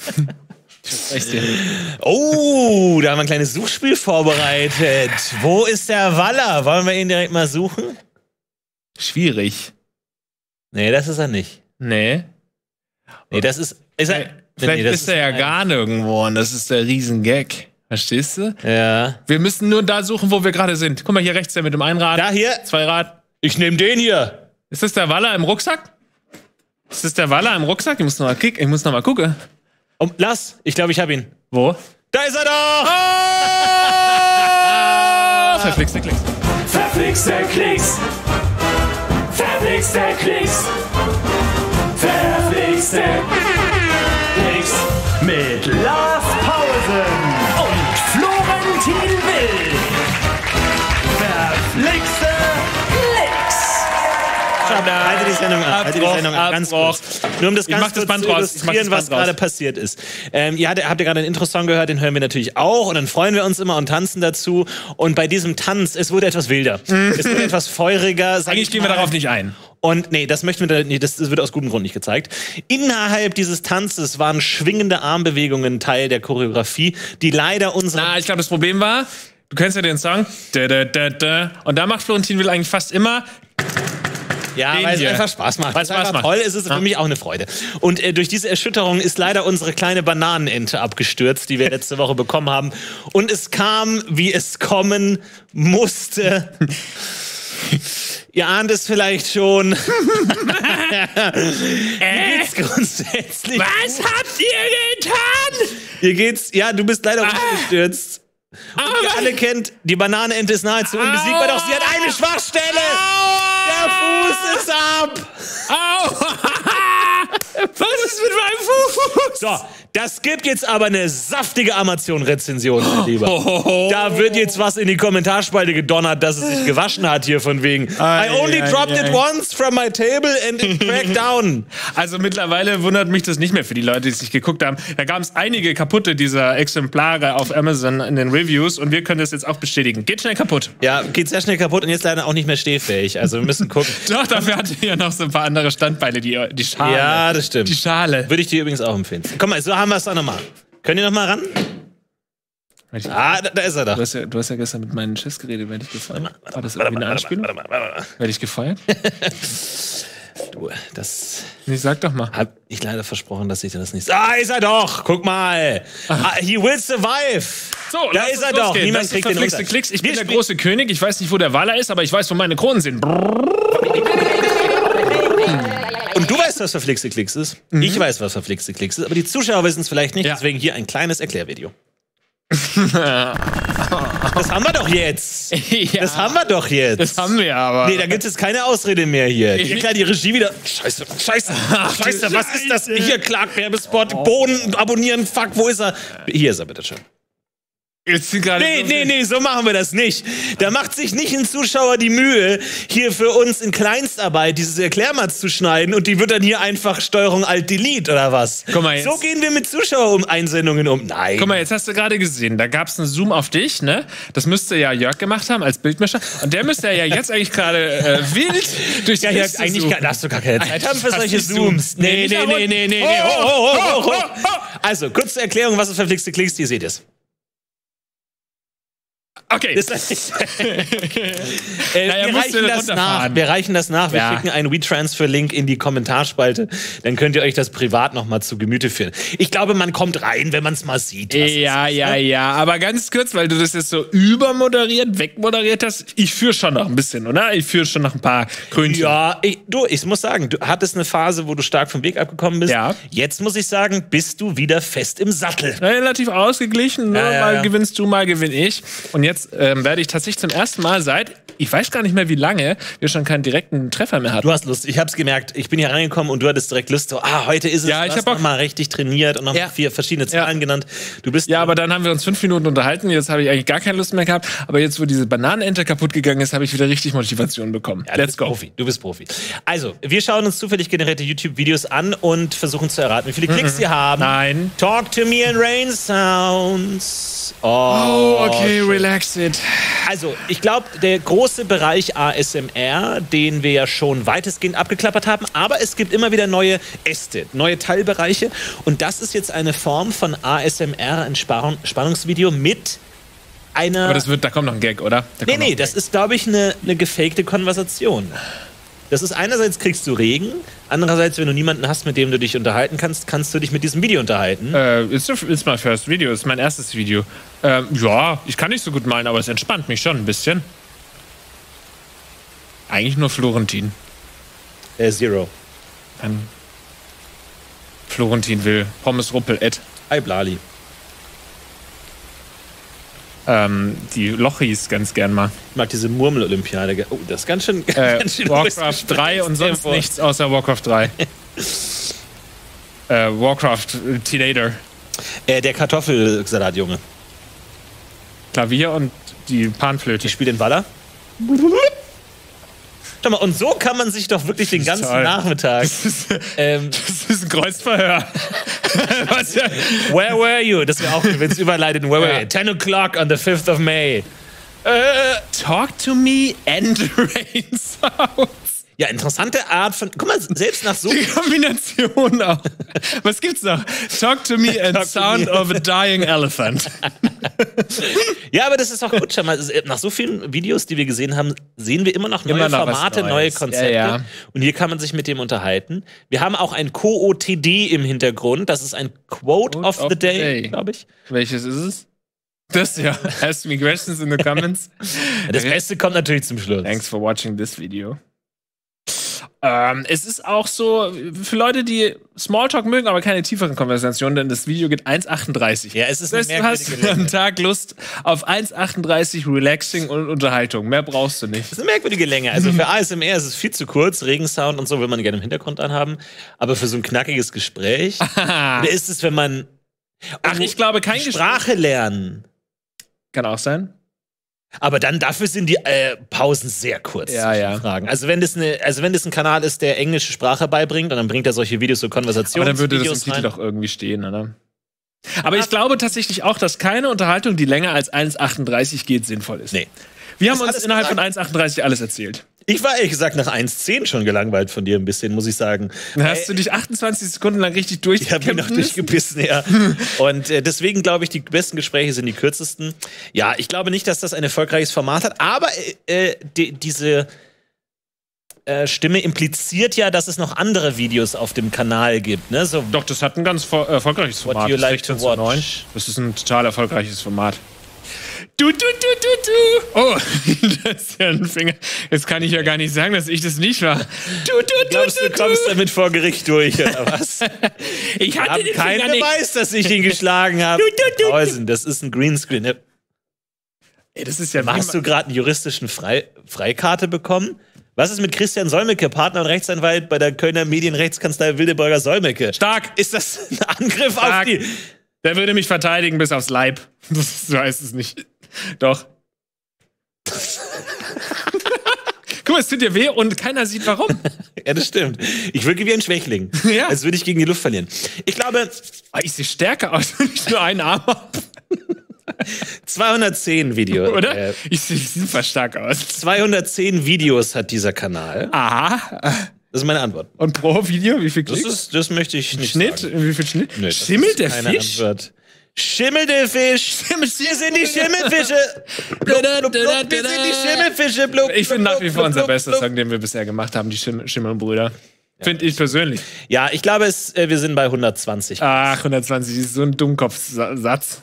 Oh, da haben wir ein kleines Suchspiel vorbereitet. Wo ist der Waller? Wollen wir ihn direkt mal suchen? Schwierig. Nee, das ist er nicht. Nee, das ist er. Vielleicht ist er ja gar nirgendwo und das ist der Riesengag. Verstehst du? Ja. Wir müssen nur da suchen, wo wir gerade sind. Guck mal, hier rechts der mit dem Einrad. Da hier? Zweirad. Ich nehme den hier. Ist das der Waller im Rucksack? Ist das der Waller im Rucksack? Ich muss noch mal gucken. Oh, lass. Ich glaube, ich habe ihn. Wo? Da ist er doch! Oh! Verflixte Klicks. Verflixte Klicks. Verflixte Klicks. Verflixte Klicks. Mit Lars Pausen und Florentin Will. Verflixte Klicks. Halte die Sendung an. Ganz kurz. Nur um das ganz kurz zu illustrieren, was gerade passiert ist. Habt ihr gerade einen Intro-Song gehört, den hören wir natürlich auch. Und dann freuen wir uns immer und tanzen dazu. Und bei diesem Tanz, es wurde etwas wilder. Es wurde etwas feuriger. Eigentlich gehen wir darauf nicht ein. Und nee, das möchten wir nicht, das wird aus gutem Grund nicht gezeigt. Innerhalb dieses Tanzes waren schwingende Armbewegungen Teil der Choreografie, die leider unsere... Ich glaube, das Problem war, du kennst ja den Song, und da macht Florentin Will eigentlich fast immer... Ja, weil es einfach Spaß macht. Weil es Spaß macht. Toll ist es für mich auch eine Freude. Und durch diese Erschütterung ist leider unsere kleine Bananenente abgestürzt, die wir letzte Woche bekommen haben. Und es kam, wie es kommen musste. Ihr ahnt es vielleicht schon. Wie geht's grundsätzlich? Was habt ihr getan? Hier geht's, ja, du bist leider abgestürzt. Und ihr alle kennt, die Bananenente ist nahezu unbesiegbar, doch sie hat eine Schwachstelle. Der Fuß ist ab. Was ist mit meinem Fuß? So, das gibt jetzt aber eine saftige Amazon-Rezension, mein Lieber. Da wird jetzt was in die Kommentarspalte gedonnert, dass es sich gewaschen hat hier von wegen. I only dropped it once from my table and it cracked down. Also mittlerweile wundert mich das nicht mehr für die Leute, die es nicht geguckt haben. Da gab es einige kaputte dieser Exemplare auf Amazon in den Reviews und wir können das jetzt auch bestätigen. Geht schnell kaputt. Ja, geht sehr schnell kaputt und jetzt leider auch nicht mehr stehfähig. Also wir müssen gucken. Doch, dafür hatte ja noch so ein paar andere Standbeine, die Schale. Ja, das stimmt. Die Schale. Würde ich dir übrigens auch empfehlen. Komm mal, so haben wir es doch nochmal. Könnt ihr nochmal ran? Da ist er doch. Du hast ja gestern mit meinem Chef geredet, werde ich gefeuert. War das irgendwie eine Anspielung? Werde ich gefeuert? Du, das... Nee, sag doch mal. Hab ich leider versprochen, dass ich dir das nicht... Ist er doch! Guck mal! He will survive! So, da ist er doch! Niemand kriegt den runter. Klicks. Ich bin der große König. Ich weiß nicht, wo der Waller ist, aber ich weiß, wo meine Kronen sind. Und du weißt, was verflixte Klicks ist. Ich weiß, was verflixte Klicks ist. Aber die Zuschauer wissen es vielleicht nicht. Deswegen hier ein kleines Erklärvideo. Das haben wir doch jetzt. Ja, das haben wir doch jetzt. Das haben wir aber. Nee, da gibt es keine Ausrede mehr hier. Klar, die Regie wieder. Scheiße, was ist das? Hier, Clark, Werbespot, Bohnen abonnieren, fuck, wo ist er? Hier ist er, bitteschön. Nee, so machen wir das nicht. Da macht sich nicht ein Zuschauer die Mühe, hier für uns in Kleinstarbeit dieses Erklärmatz zu schneiden und die wird dann hier einfach Steuerung Alt-Delete oder was? Guck mal jetzt. So gehen wir mit Zuschauer-Einsendungen um. Nein. Guck mal, jetzt hast du gerade gesehen, da gab es einen Zoom auf dich, ne? Das müsste ja Jörg gemacht haben als Bildmischer. Und der müsste ja jetzt eigentlich gerade wild durch die Liste eigentlich darfst du gar keine Zeit haben für solche Zooms. Nee. Oh. Also, kurze Erklärung, was ist verflixte Klicks, ihr seht es. Okay. Wir reichen das nach. Wir schicken einen WeTransfer-Link in die Kommentarspalte. Dann könnt ihr euch das privat noch mal zu Gemüte führen. Ich glaube, man kommt rein, wenn man es mal sieht. Ja. Aber ganz kurz, weil du das jetzt so übermoderiert, wegmoderiert hast. Ich führe schon noch ein bisschen, oder? Ich führe schon noch ein paar Krönchen. Ja, ich muss sagen, du hattest eine Phase, wo du stark vom Weg abgekommen bist. Ja. Jetzt muss ich sagen, bist du wieder fest im Sattel. Relativ ausgeglichen. Ne? Mal gewinnst du, mal gewinne ich. Und jetzt werde ich tatsächlich zum ersten Mal ich weiß gar nicht mehr wie lange, wir schon keinen direkten Treffer mehr hatten. Du hast Lust, ich hab's gemerkt. Ich bin hier reingekommen und du hattest direkt Lust. So, heute ist es. Ja, ich hab noch mal richtig trainiert und noch 4 verschiedene Zahlen genannt. Du bist aber dann haben wir uns 5 Minuten unterhalten. Jetzt habe ich eigentlich gar keine Lust mehr gehabt. Aber jetzt, wo diese Bananenente kaputt gegangen ist, habe ich wieder richtig Motivation bekommen. Ja, Let's go. Du bist Profi. Also, wir schauen uns zufällig generierte YouTube-Videos an und versuchen zu erraten, wie viele Klicks sie haben. Nein. Talk to me and rain sounds. Oh, okay, relax. Exit. Also, ich glaube, der große Bereich ASMR, den wir ja schon weitestgehend abgeklappert haben, aber es gibt immer wieder neue Äste, neue Teilbereiche. Und das ist jetzt eine Form von ASMR-Entspannungsvideo mit einer... Aber da kommt noch ein Gag, oder? Nee, das ist, glaube ich, eine gefakte Konversation. Das ist einerseits kriegst du Regen, andererseits, wenn du niemanden hast, mit dem du dich unterhalten kannst, kannst du dich mit diesem Video unterhalten. It's my first video, ist mein erstes Video. Ja, ich kann nicht so gut malen, aber es entspannt mich schon ein bisschen. Eigentlich nur Florentin. Zero. Florentin will Pommes Ruppel, Hi, Blali. Die Lochis ganz gern mal. Ich mag diese Murmel-Olympiade. Oh, das ist ganz schön Warcraft 3 und sonst nichts außer Warcraft 3. Warcraft Teenager. Der Kartoffelsalatjunge. Klavier und die Panflöte. Ich spiele den Baller. Schau mal, und so kann man sich doch wirklich den ganzen Nachmittag... Das ist ein Kreuzverhör. Where were you? Das wäre auch, wenn es überleitet. Where were you? 10 o'clock on the 5th of May. Talk to me and rain sounds. Ja, interessante Art von... Guck mal, selbst nach so... Die Kombination auch. Was gibt's noch? Talk to me and sound of a dying elephant. Ja, aber das ist auch gut. Schau mal, nach so vielen Videos, die wir gesehen haben, sehen wir immer noch neue Formate, neue Konzepte. Ja. Und hier kann man sich mit dem unterhalten. Wir haben auch ein QOTD im Hintergrund. Das ist ein Quote of the Day, glaube ich. Welches ist es? Das ja. Ask me questions in the comments. Das Beste kommt natürlich zum Schluss. Thanks for watching this video. Es ist auch so, für Leute, die Smalltalk mögen, aber keine tieferen Konversationen, denn das Video geht 1,38. Ja, es ist das heißt, du hast am Tag Lust auf 1,38 Relaxing und Unterhaltung. Mehr brauchst du nicht. Das ist eine merkwürdige Länge. Also für ASMR ist es viel zu kurz, Regensound und so will man gerne im Hintergrund anhaben. Aber für so ein knackiges Gespräch, oder ist es, wenn man ich glaube, kein Sprache lernen. Kann auch sein. Aber dann dafür sind die Pausen sehr kurz. Ja. Fragen. Also wenn das ein Kanal ist, der englische Sprache beibringt, und dann bringt er solche Videos, so Konversationen. Aber dann würde das im Titel doch irgendwie stehen, oder? Aber ich glaube tatsächlich auch, dass keine Unterhaltung, die länger als 1,38 geht, sinnvoll ist. Nee. Wir haben uns innerhalb von 1,38 alles erzählt. Ich war ehrlich gesagt nach 1,10 schon gelangweilt von dir ein bisschen, muss ich sagen. Hast du dich 28 Sekunden lang richtig durchgekämpft? Ich habe mich noch durchgebissen, ja. Und deswegen glaube ich, die besten Gespräche sind die kürzesten. Ja, ich glaube nicht, dass das ein erfolgreiches Format hat, aber diese Stimme impliziert ja, dass es noch andere Videos auf dem Kanal gibt. Ne? So, doch, das hat ein ganz erfolgreiches Format. What do you like to watch? Das ist ein total erfolgreiches Format. Du. Oh, das ist ja ein Finger. Jetzt kann ich ja gar nicht sagen, dass ich das nicht war. Glaubst du, kommst damit vor Gericht durch, oder was? Ich hatte keinen Beweis, dass ich ihn geschlagen habe. Das ist ein Greenscreen. Ey, das ist ja... Hast du gerade einen juristischen Freikarte bekommen? Was ist mit Christian Solmecke, Partner und Rechtsanwalt bei der Kölner Medienrechtskanzlei Wildeborger Solmecke? Stark! Ist das ein Angriff auf die... Der würde mich verteidigen bis aufs Leib. So heißt es nicht. Doch. Guck mal, es tut dir weh und keiner sieht warum. Ja, das stimmt. Ich wirke wie ein Schwächling. Ja. Als würde ich gegen die Luft verlieren. Ich glaube... Ich sehe stärker aus, wenn ich nur einen Arm habe. 210 Videos. Oder? Ich sehe super stark aus. 210 Videos hat dieser Kanal. Aha. Das ist meine Antwort. Und pro Video, wie viel Klicks? Das möchte ich nicht Schnitt? sagen. Wie viel Schnitt? Nee, Schimmelt der Fisch? Antwort. Schimmelt der Fisch. Wir sind die Schimmelfische. Wir sind die Schimmelfische. Ich finde nach wie vor unser bester Song, den wir bisher gemacht haben, die Schimmelbrüder. Finde ich persönlich. Ja, ich glaube, wir sind bei 120. Ach, 120 ist so ein Dummkopfsatz.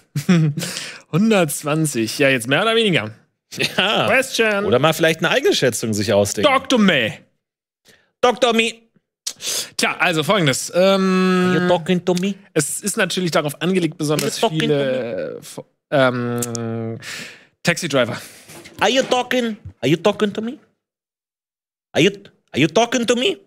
120. Ja, jetzt mehr oder weniger. Ja. Question. Oder mal vielleicht eine eigene Schätzung sich ausdenken. Dr. May. Dr. Me. Tja, also folgendes. Are you talking to me? Es ist natürlich darauf angelegt, besonders viele Taxi-Driver. Are you talking to me? Are you talking to me?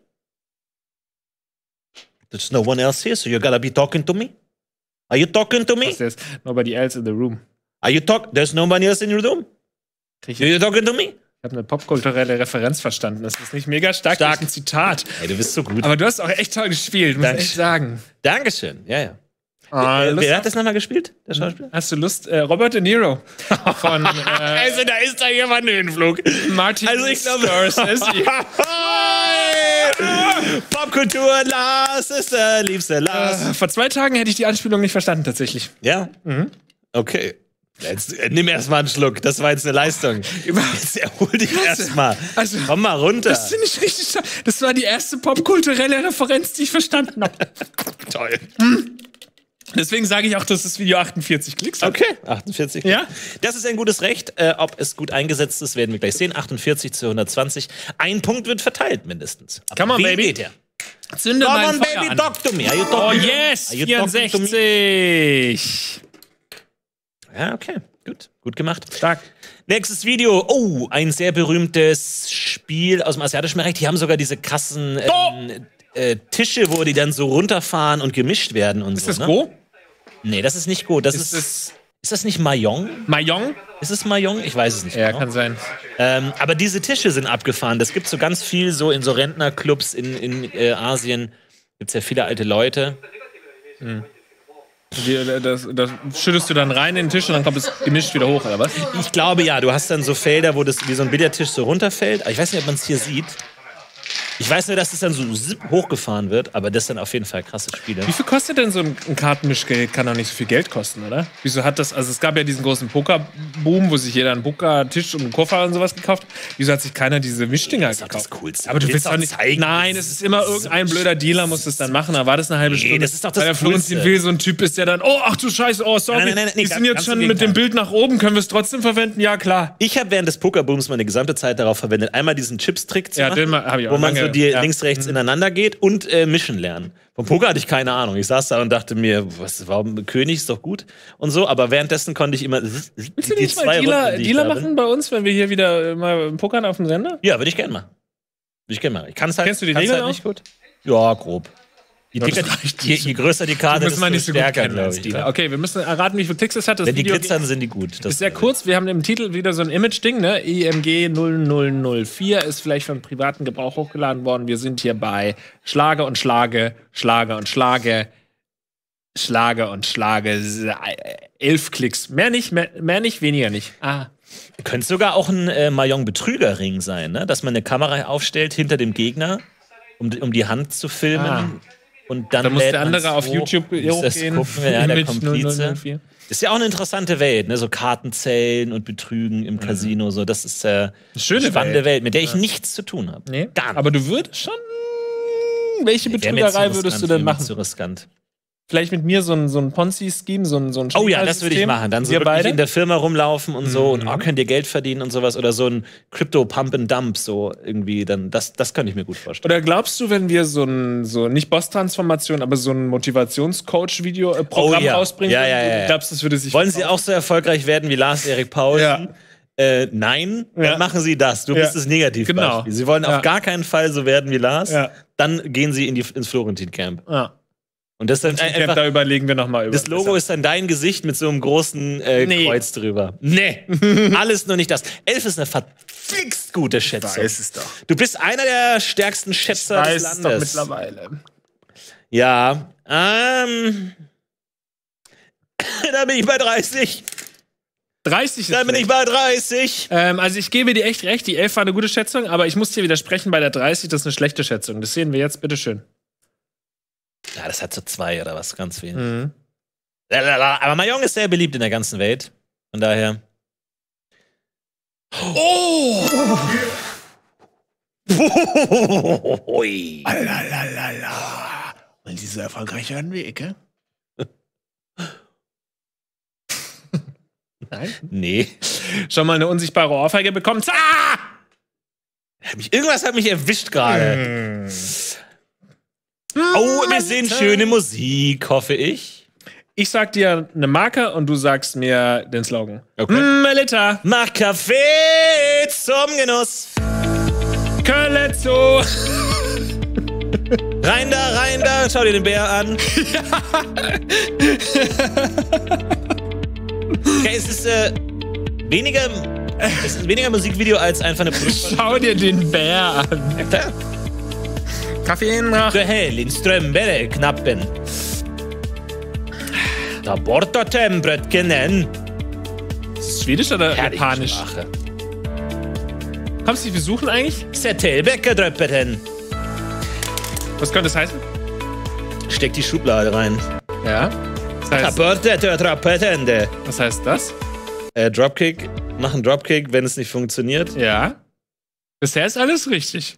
There's no one else here, so you gotta be talking to me. Are you talking to me? There's nobody else in the room. There's nobody else in your room? Are you talking to me? Ich habe eine popkulturelle Referenz verstanden. Das ist nicht mega stark. Das ist ein Zitat. Ey, du bist so gut. Aber du hast auch echt toll gespielt, muss ich echt sagen. Dankeschön, ja. Wer hat das nochmal gespielt, der Schauspieler? Hast du Lust? Robert De Niro. Von, also da ist da jemand Höhenflug. Martin Scorsese. Popkultur, Lars ist der liebste Lars. Vor 2 Tagen hätte ich die Anspielung nicht verstanden, tatsächlich. Ja? Mhm. Okay. Jetzt nimm erstmal einen Schluck. Das war jetzt eine Leistung. Jetzt erhol dich erstmal. Also, komm mal runter. Das finde ich richtig. Das war die erste popkulturelle Referenz, die ich verstanden habe. Toll. Deswegen sage ich auch, dass das Video 48 Klicks hat. Okay, 48. Ja? Das ist ein gutes Recht. Ob es gut eingesetzt ist, werden wir gleich sehen. 48 zu 120. Ein Punkt wird verteilt, mindestens. Come on, baby. Geht der? Zünde Come mein on, Feuer baby, an. talk to me. Oh, yes, 64. Ja, okay. Gut gemacht. Stark. Nächstes Video. Oh, ein sehr berühmtes Spiel aus dem asiatischen Bereich. Die haben sogar diese krassen Tische, wo die dann so runterfahren und gemischt werden und ist so. Ist das Go? Nee, das ist nicht Go. Das ist das nicht Mahjong? Mahjong? Ist es Mahjong? Ich weiß es nicht. Ja, genau. kann sein. Aber diese Tische sind abgefahren. Das gibt so ganz viel so in so Rentnerclubs in Asien. Gibt es ja viele alte Leute. Mhm. Das schüttest du dann rein in den Tisch und dann kommt es gemischt wieder hoch, oder was? Ich glaube ja, du hast dann so Felder, wo das wie so ein Billardtisch so runterfällt. Aber ich weiß nicht, ob man es hier sieht. Ich weiß nur, dass es dann so hochgefahren wird, aber das sind auf jeden Fall krasse Spiele. Wie viel kostet denn so ein Kartenmischgerät? Kann doch nicht so viel Geld kosten, oder? Wieso hat das, also es gab ja diesen großen Pokerboom, wo sich jeder einen Pokertisch und einen Koffer und sowas gekauft. Wieso hat sich keiner diese Mischdinger gekauft? Das ist das Coolste. Aber du willst doch nicht zeigen. Nein, es ist immer irgendein blöder Dealer, muss das dann machen. Da war das eine halbe Stunde. Das ist doch das Weil der Florentin Will so ein Typ ist, der dann, oh, ach du Scheiße, oh, sorry. Nein, die sind jetzt schon mit dem Bild nach oben, können wir es trotzdem verwenden? Ja, klar. Ich habe während des Pokerbooms meine gesamte Zeit darauf verwendet, einmal diesen Chips-Trick zu machen, hab ich auch wo man so die links, rechts ineinander geht und mischen lernen. Vom Poker hatte ich keine Ahnung. Ich saß da und dachte mir, warum König ist doch gut und so, aber währenddessen konnte ich immer Willst du nicht mal Dealer machen bei uns, wenn wir hier wieder mal pokern auf dem Sender? Ja, würde ich gerne machen. Ich kann es halt, kennst du die Regeln halt nicht gut? Ja, grob. Je größer die Karte, desto stärker, glaube ich. Okay, wir müssen erraten, wie viele Klicks es hat. Wenn die glitzern, sind die gut. Das ist sehr kurz. Wir haben im Titel wieder so ein Image-Ding, ne? IMG 0004 ist vielleicht für privaten Gebrauch hochgeladen worden. Wir sind hier bei Schlage und Schlage, Schlage und Schlage, Schlage und Schlage. 11 Klicks. Mehr nicht, weniger nicht. Könnte sogar auch ein Mahjong-Betrügerring sein, ne? Dass man eine Kamera aufstellt hinter dem Gegner, um die Hand zu filmen. Und dann muss der andere auf YouTube hochgehen. Ja, der Komplize. Ist ja auch eine interessante Welt, ne? So Kartenzellen und Betrügen im Casino. So, das ist eine spannende Welt, mit der ich nichts zu tun habe. Nee. Gar nicht. Aber du würdest schon. Welche Betrügerei würdest du denn machen? Zu riskant. Vielleicht mit mir so ein Ponzi-Scheme, so ein Oh ja, das würde ich machen. Dann so wirklich in der Firma rumlaufen und so und könnt ihr Geld verdienen und sowas. Oder so ein Crypto-Pump-and-Dump, so irgendwie. Dann das könnte ich mir gut vorstellen. Oder glaubst du, wenn wir so nicht Boss-Transformation, aber so ein Motivationscoach-Video-Programm rausbringen? Ja. Glaubst du, das würde sich Wollen Sie auch so erfolgreich werden wie Lars-Erik Paul? Ja. Nein, dann machen Sie das. Du bist das Negativbeispiel. Genau. Sie wollen auf gar keinen Fall so werden wie Lars. Ja. Dann gehen Sie ins Florentin-Camp. Ja. Und das dann einfach, da überlegen wir nochmal über. Das Logo ist dann dein Gesicht mit so einem großen Kreuz drüber. Nee, alles nur nicht das. 11 ist eine verflixt gute Schätzung. Ich weiß es doch. Du bist einer der stärksten Schätzer des Landes. Ich weiß es doch mittlerweile. Ja, da bin ich bei 30. 30 ist Da bin ich bei 30. Also ich gebe dir echt recht, die 11 war eine gute Schätzung, aber ich muss dir widersprechen, bei der 30, das ist eine schlechte Schätzung. Das sehen wir jetzt, bitteschön. Ja, das hat so 2 oder was, ganz viel. Aber Mahjong ist sehr beliebt in der ganzen Welt. Von daher. Oh! Ui. Alalala. Wollen Sie so erfolgreich werden wie ich, Nein? Nee. Schon mal eine unsichtbare Ohrfeige bekommen. Irgendwas hat mich erwischt gerade. Oh, wir sehen schöne Musik, hoffe ich. Ich sag dir eine Marke und du sagst mir den Slogan. Okay. Melita. Mach Kaffee zum Genuss. Kölletzo. Rein da, schau dir den Bär an. Okay, es ist weniger Musikvideo als einfach eine Produktion. Schau dir den Bär an. Ja, klar. Kaffee nach. Der Hell in Strömbälle knappen. Da Bortatembrötgenen. Ist das Schwedisch oder Japanisch? Sprache. Kommst du, wir suchen eigentlich? Settelbäckerdröppeten. Was könnte das heißen? Steck die Schublade rein. Ja. Was heißt das? Dropkick. Mach einen Dropkick, wenn es nicht funktioniert. Ja. Bisher ist alles richtig.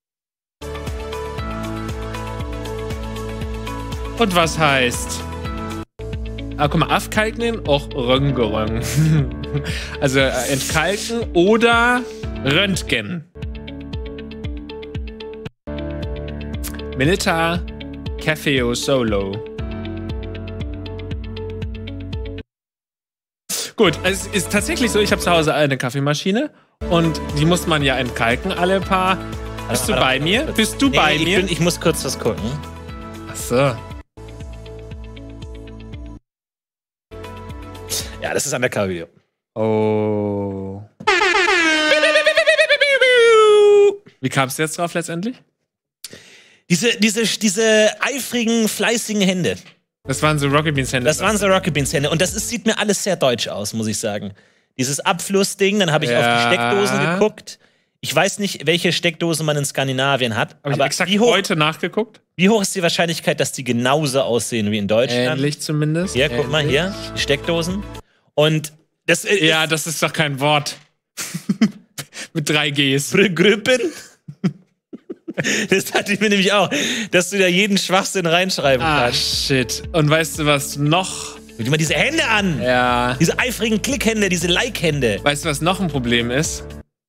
Und was heißt? Ah, guck mal, afkalken, auch Röntgen. Also entkalken oder Röntgen. Militar Cafeo Solo. Gut, es ist tatsächlich so, ich habe zu Hause eine Kaffeemaschine und die muss man ja entkalken alle paar. Bist du bei mir? Bist du bei mir? Ich muss kurz was gucken. Ach so. Ja, das ist Undercover-Video. Oh. Wie kamst du jetzt drauf letztendlich? Diese eifrigen, fleißigen Hände. Das waren so Rocket Beans Hände. Das waren so Rocket Beans Hände. Und das sieht mir alles sehr deutsch aus, muss ich sagen. Dieses Abflussding, dann habe ich auf die Steckdosen geguckt. Ich weiß nicht, welche Steckdose man in Skandinavien hat. Aber ich exakt heute nachgeguckt. Wie hoch ist die Wahrscheinlichkeit, dass die genauso aussehen wie in Deutschland? Ähnlich zumindest. Hier, guck mal, hier, die Steckdosen. Und das ja, das ist doch kein Wort. Mit 3 Gs. Grüppen. Das dachte ich mir nämlich auch, dass du da jeden Schwachsinn reinschreiben kannst. Shit. Und weißt du, was noch? Guck dir mal diese Hände an. Ja. Diese eifrigen Klickhände, diese Like-Hände. Weißt du, was noch ein Problem ist?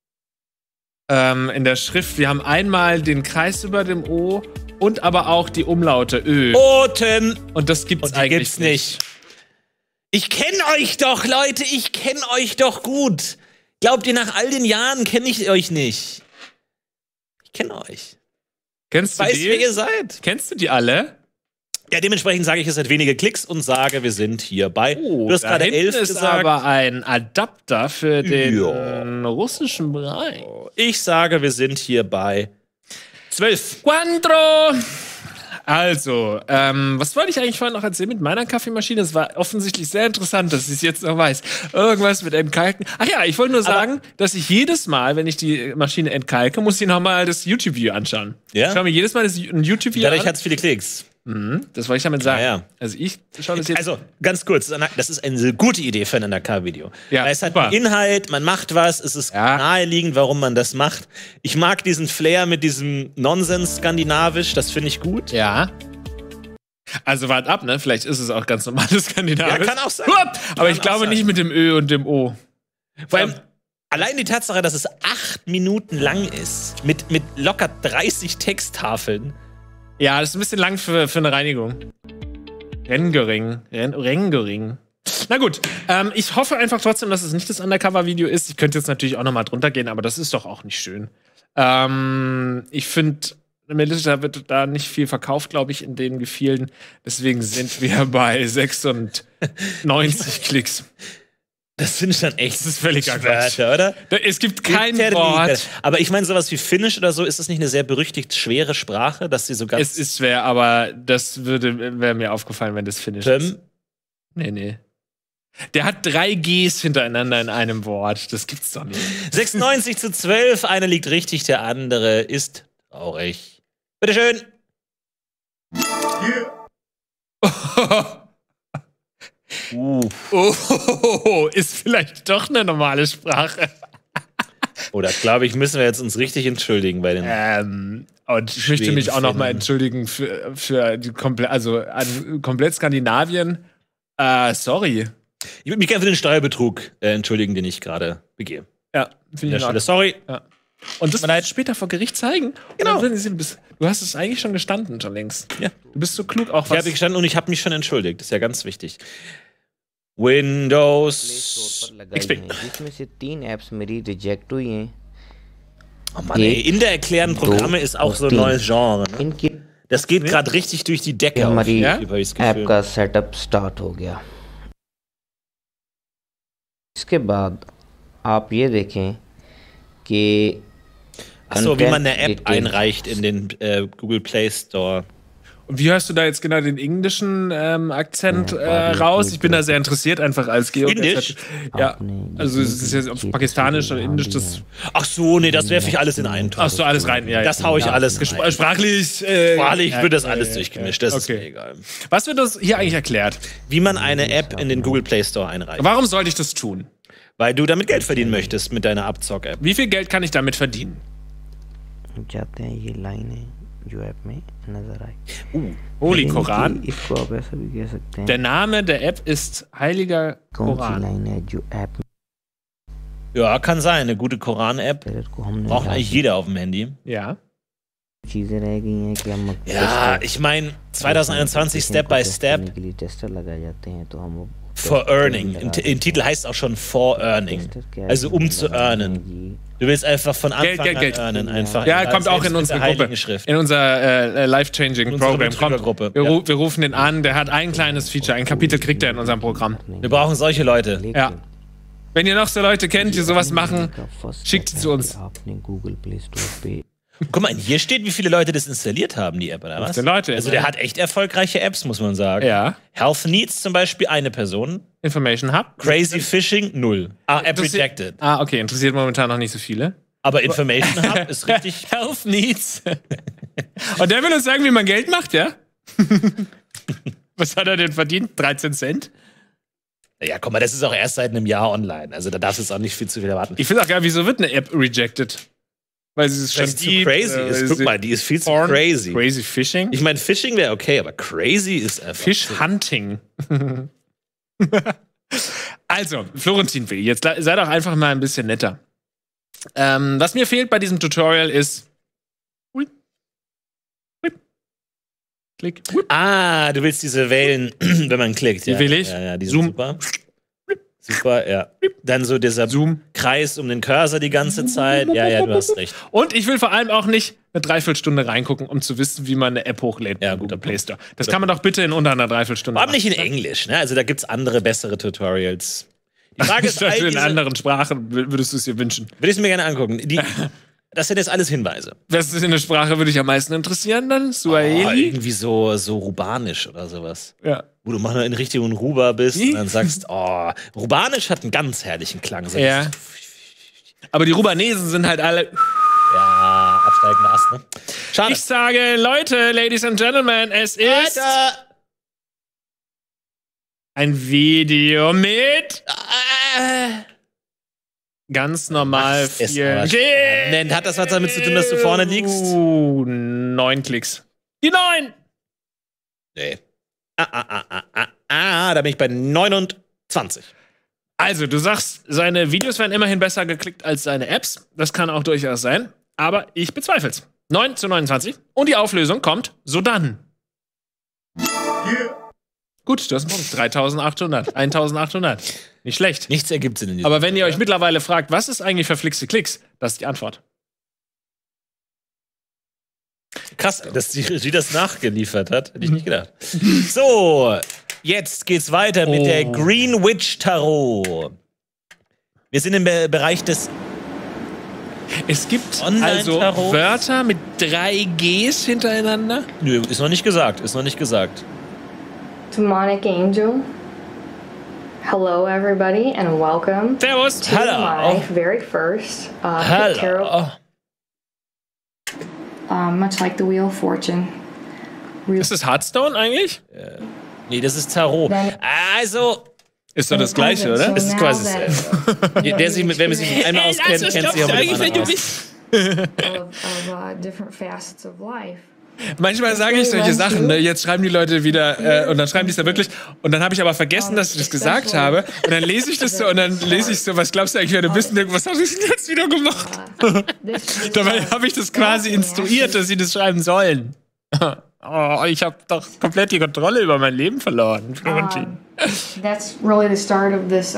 In der Schrift, wir haben einmal den Kreis über dem O und aber auch die Umlaute Ö. Oten. Und das gibt's eigentlich nicht. Ich kenne euch doch, Leute. Ich kenne euch doch gut. Glaubt ihr, nach all den Jahren kenne ich euch nicht? Ich kenne euch. Kennst du die? Wer ihr seid. Kennst du die alle? Ja, dementsprechend sage ich, es hat wenige Klicks und sage, wir sind hier bei. Du hast gerade 11 gesagt. Aber ein Adapter für den russischen Bereich. Ich sage, wir sind hier bei 12. Quandro! Also, was wollte ich eigentlich vorhin noch erzählen mit meiner Kaffeemaschine? Es war offensichtlich sehr interessant, dass ich es jetzt noch weiß. Irgendwas mit Entkalken. Ach ja, ich wollte nur sagen, dass ich jedes Mal, wenn ich die Maschine entkalke, muss ich nochmal das YouTube-Video anschauen. Ja? Ich schaue mir jedes Mal ein YouTube-Video an. Dadurch hat es viele Klicks. Das wollte ich damit sagen. Ja. Also ich schaue das jetzt. Also, ganz kurz, das ist eine gute Idee für ein Undercover-Video. Ja, es hat einen Inhalt, man macht was, es ist naheliegend, warum man das macht. Ich mag diesen Flair mit diesem Nonsens-Skandinavisch, das finde ich gut. Ja. Also wart ab, ne? Vielleicht ist es auch ganz normales Skandinavisch. Ja, kann auch sein. Aber ich glaube nicht mit dem Ö und dem O. Vor allem, allein die Tatsache, dass es 8 Minuten lang ist, mit locker 30 Texttafeln. Ja, das ist ein bisschen lang für eine Reinigung. Rengering. Na gut, ich hoffe einfach trotzdem, dass es nicht das Undercover-Video ist. Ich könnte jetzt natürlich auch noch mal drunter gehen, aber das ist doch auch nicht schön. Ich finde, Melissa wird da nicht viel verkauft, glaube ich, in den Gefielen. Deswegen sind wir bei 96 Klicks. Das finde ich dann echt. Das ist völliger Quatsch, oder? Es gibt kein Wort. Aber ich meine, sowas wie Finnisch oder so, ist das nicht eine sehr berüchtigt schwere Sprache, dass sie so ganz. Es ist schwer, aber das wäre mir aufgefallen, wenn das Finnisch ist. Nee. Der hat 3 Gs hintereinander in einem Wort. Das gibt's doch nicht. 96:12. Einer liegt richtig, der andere ist traurig. Bitteschön. Ist vielleicht doch eine normale Sprache. Oh, das glaube ich, müssen wir jetzt uns richtig entschuldigen bei den. Und ich möchte mich auch nochmal entschuldigen für die komplett Skandinavien. Sorry. Ich würde mich gerne für den Steuerbetrug entschuldigen, den ich gerade begehe. Ja, finde ich auch. Sorry. Ja. Und das halt später vor Gericht zeigen. Genau. Du hast es eigentlich schon gestanden, schon längst. Ja. Du bist so klug auch. Ich habe gestanden und ich habe mich schon entschuldigt. Das ist ja ganz wichtig. Windows XP. Oh Mann, ey, in der erklärten Programme ist auch so ein neues Genre. Ne? Das geht gerade richtig durch die Decke. App का setup start हो गया। इसके बाद आप ये देखें कि Achso, wie man eine App einreicht in den Google Play Store. Und wie hörst du da jetzt genau den englischen Akzent raus? Ich bin da sehr interessiert, einfach als Geo. Indisch? Ja, also es ist jetzt, ob es pakistanisch oder indisch das. Ach so, nee, das werfe ich alles in einen Topf. Ach so, alles rein. Ja, das haue ich alles rein. Sprachlich wird das alles durchgemischt, das ist mir egal. Was wird uns hier eigentlich erklärt? Wie man eine App in den Google Play Store einreicht. Warum sollte ich das tun? Weil du damit Geld verdienen möchtest mit deiner Abzock-App. Wie viel Geld kann ich damit verdienen? Holy Koran. Der Name der App ist Heiliger Koran. Ja, kann sein. Eine gute Koran-App braucht eigentlich jeder auf dem Handy. Ja. Ja, ich meine, 2021 Step by Step. For Earning. Im Titel heißt es auch schon For Earning. Also zu earnen. Du willst einfach von Anfang an earnen. Einfach. Ja, kommt auch in unsere Gruppe. In unser Life-Changing Program. Wir rufen den an, der hat ein kleines Feature, ein Kapitel kriegt er in unserem Programm. Wir brauchen solche Leute. Ja. Wenn ihr noch so Leute kennt, die sowas machen, schickt sie zu uns. Guck mal, hier steht, wie viele Leute das installiert haben, die App, oder was? Leute, also der hat echt erfolgreiche Apps, muss man sagen. Ja. Health Needs zum Beispiel, eine Person. Information Hub. Crazy Fishing, 0. App rejected. Okay, interessiert momentan noch nicht so viele. Aber Information Hub ist richtig... Health Needs. Und der will uns sagen, wie man Geld macht, ja? Was hat er denn verdient? 13 Cent? Ja, guck mal, das ist auch erst seit einem Jahr online. Also da darfst du jetzt auch nicht viel zu viel erwarten. Ich finde auch gar nicht, wieso wird eine App rejected? Weil sie schon zu crazy ist. Guck mal, die ist viel zu crazy. Crazy Fishing? Ich meine, Fishing wäre okay, aber crazy ist einfach... Fish Hunting. Also, Florentin will, jetzt sei doch einfach mal ein bisschen netter. Was mir fehlt bei diesem Tutorial ist... Klick. Du willst diese Wellen, wenn man klickt. Die will ich. Ja, die sind super. Super, ja. Dann so dieser Kreis um den Cursor die ganze Zeit. Ja, du hast recht. Und ich will vor allem auch nicht eine Dreiviertelstunde reingucken, um zu wissen, wie man eine App hochlädt. Ja, guter Play Store. Das kann man doch bitte in unter einer Dreiviertelstunde machen. Aber nicht in Englisch, ne? Also da gibt's andere, bessere Tutorials. Die Frage ist, in anderen Sprachen würdest du es dir wünschen? Würde ich es mir gerne angucken. Das sind jetzt alles Hinweise. Was ist in der Sprache, würde dich am meisten interessieren dann? Swahili? Irgendwie so Rubanisch oder sowas. Ja. Wo du mal in Richtung Ruba bist und dann sagst, Rubanisch hat einen ganz herrlichen Klang. So ja. Aber die Rubanesen sind halt alle... Ja, absteigender Ast, ne? Schade. Ich sage, Leute, Ladies and Gentlemen, es ist... ein Video mit... ganz normal viel. Hat das was damit zu tun, dass du vorne liegst? 9 Klicks. Die 9! Nee. Da bin ich bei 29. Also, du sagst, seine Videos werden immerhin besser geklickt als seine Apps. Das kann auch durchaus sein. Aber ich bezweifel's. 9 zu 29. Und die Auflösung kommt sodann. Gut, du hast einen Punkt. 3.800. 1.800. Nicht schlecht. Nichts ergibt Sinn in diesem Aber wenn ihr euch mittlerweile fragt, was ist eigentlich verflixte Klicks, das ist die Antwort. Krass, dass die Regie das nachgeliefert hat. Hätte ich nicht gedacht. So, jetzt geht's weiter mit der Greenwich Tarot. Wir sind im Bereich des Es gibt also Wörter mit 3 Gs hintereinander? Nö, ist noch nicht gesagt. Ist noch nicht gesagt. Demonic Angel. Hello, everybody, and welcome to my very first tarot. Much like the Wheel of Fortune. Ist das Hearthstone eigentlich? Nee, das ist Tarot. Also. Ist doch das Gleiche, oder? Es ist quasi dasselbe. Wenn man sich einmal auskennt, kennt sich auch mit different facets of life. Manchmal sage ich solche Sachen, ne? Jetzt schreiben die Leute wieder, und dann schreiben die es da wirklich, und dann habe ich aber vergessen, dass ich das gesagt habe, und dann lese ich das so, und dann lese ich so, was glaubst du eigentlich, wer du bist, und denke, was habe ich denn jetzt wieder gemacht? Dabei habe ich das quasi instruiert, dass sie das schreiben sollen. Oh, ich habe doch komplett die Kontrolle über mein Leben verloren. That's really the start of this,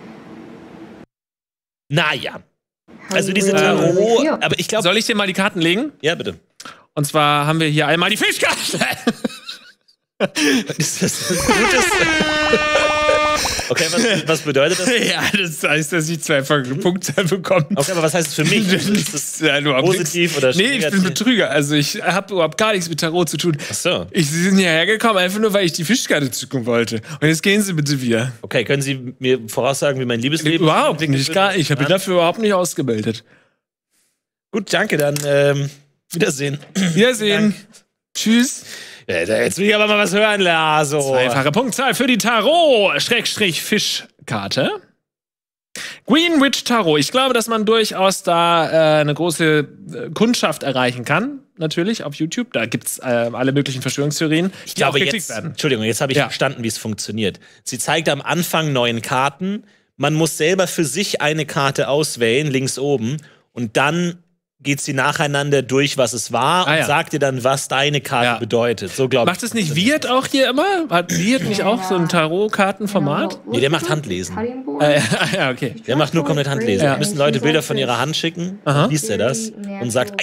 Naja. Also diese Tarot, aber ich glaube... Soll ich dir mal die Karten legen? Ja, bitte. Und zwar haben wir hier einmal die Fischkarte. Ist das ein gutes... Okay, was bedeutet das? Ja, das heißt, dass ich 2 Punktzahl bekomme. Okay, aber was heißt das für mich? Ist das positiv oder negativ? Nee, ich bin Betrüger. Also ich habe überhaupt gar nichts mit Tarot zu tun. Ach so. Sie sind hierher gekommen, einfach nur, weil ich die Fischkarte zücken wollte. Und jetzt gehen Sie bitte wieder. Okay, können Sie mir voraussagen, wie mein Liebesleben überhaupt nicht, gar nicht. Ich bin dafür überhaupt nicht ausgebildet. Gut, danke, dann Wiedersehen. Wiedersehen. Tschüss. Ja, jetzt will ich aber mal was hören, Laso. 2-fache Punktzahl für die Tarot-Fischkarte. Greenwich Tarot. Ich glaube, dass man durchaus da eine große Kundschaft erreichen kann. Natürlich auf YouTube. Da gibt es alle möglichen Verschwörungstheorien, ich glaube, jetzt habe ich verstanden, wie es funktioniert. Sie zeigt am Anfang 9 Karten. Man muss selber für sich eine Karte auswählen, links oben. Und dann geht sie nacheinander durch, was es war und sagt dir dann, was deine Karte bedeutet. So glaube ich. Macht es nicht Wirt auch hier immer? Hat Wirt nicht auch so ein Tarot-Kartenformat? Nee, der macht Handlesen. Ja, okay. Der macht nur komplett Handlesen. Da müssen Leute Bilder von ihrer Hand schicken, dann liest er das und sagt,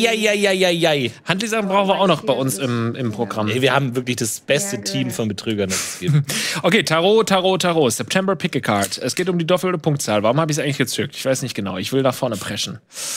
ai. Handleser brauchen wir auch noch bei uns im Programm. Ey, wir haben wirklich das beste Team von Betrügern, das es gibt. Okay, Tarot. September Pick a Card. Es geht um die doppelte Punktzahl. Warum habe ich es eigentlich gezückt? Ich weiß nicht genau. Ich will nach vorne preschen.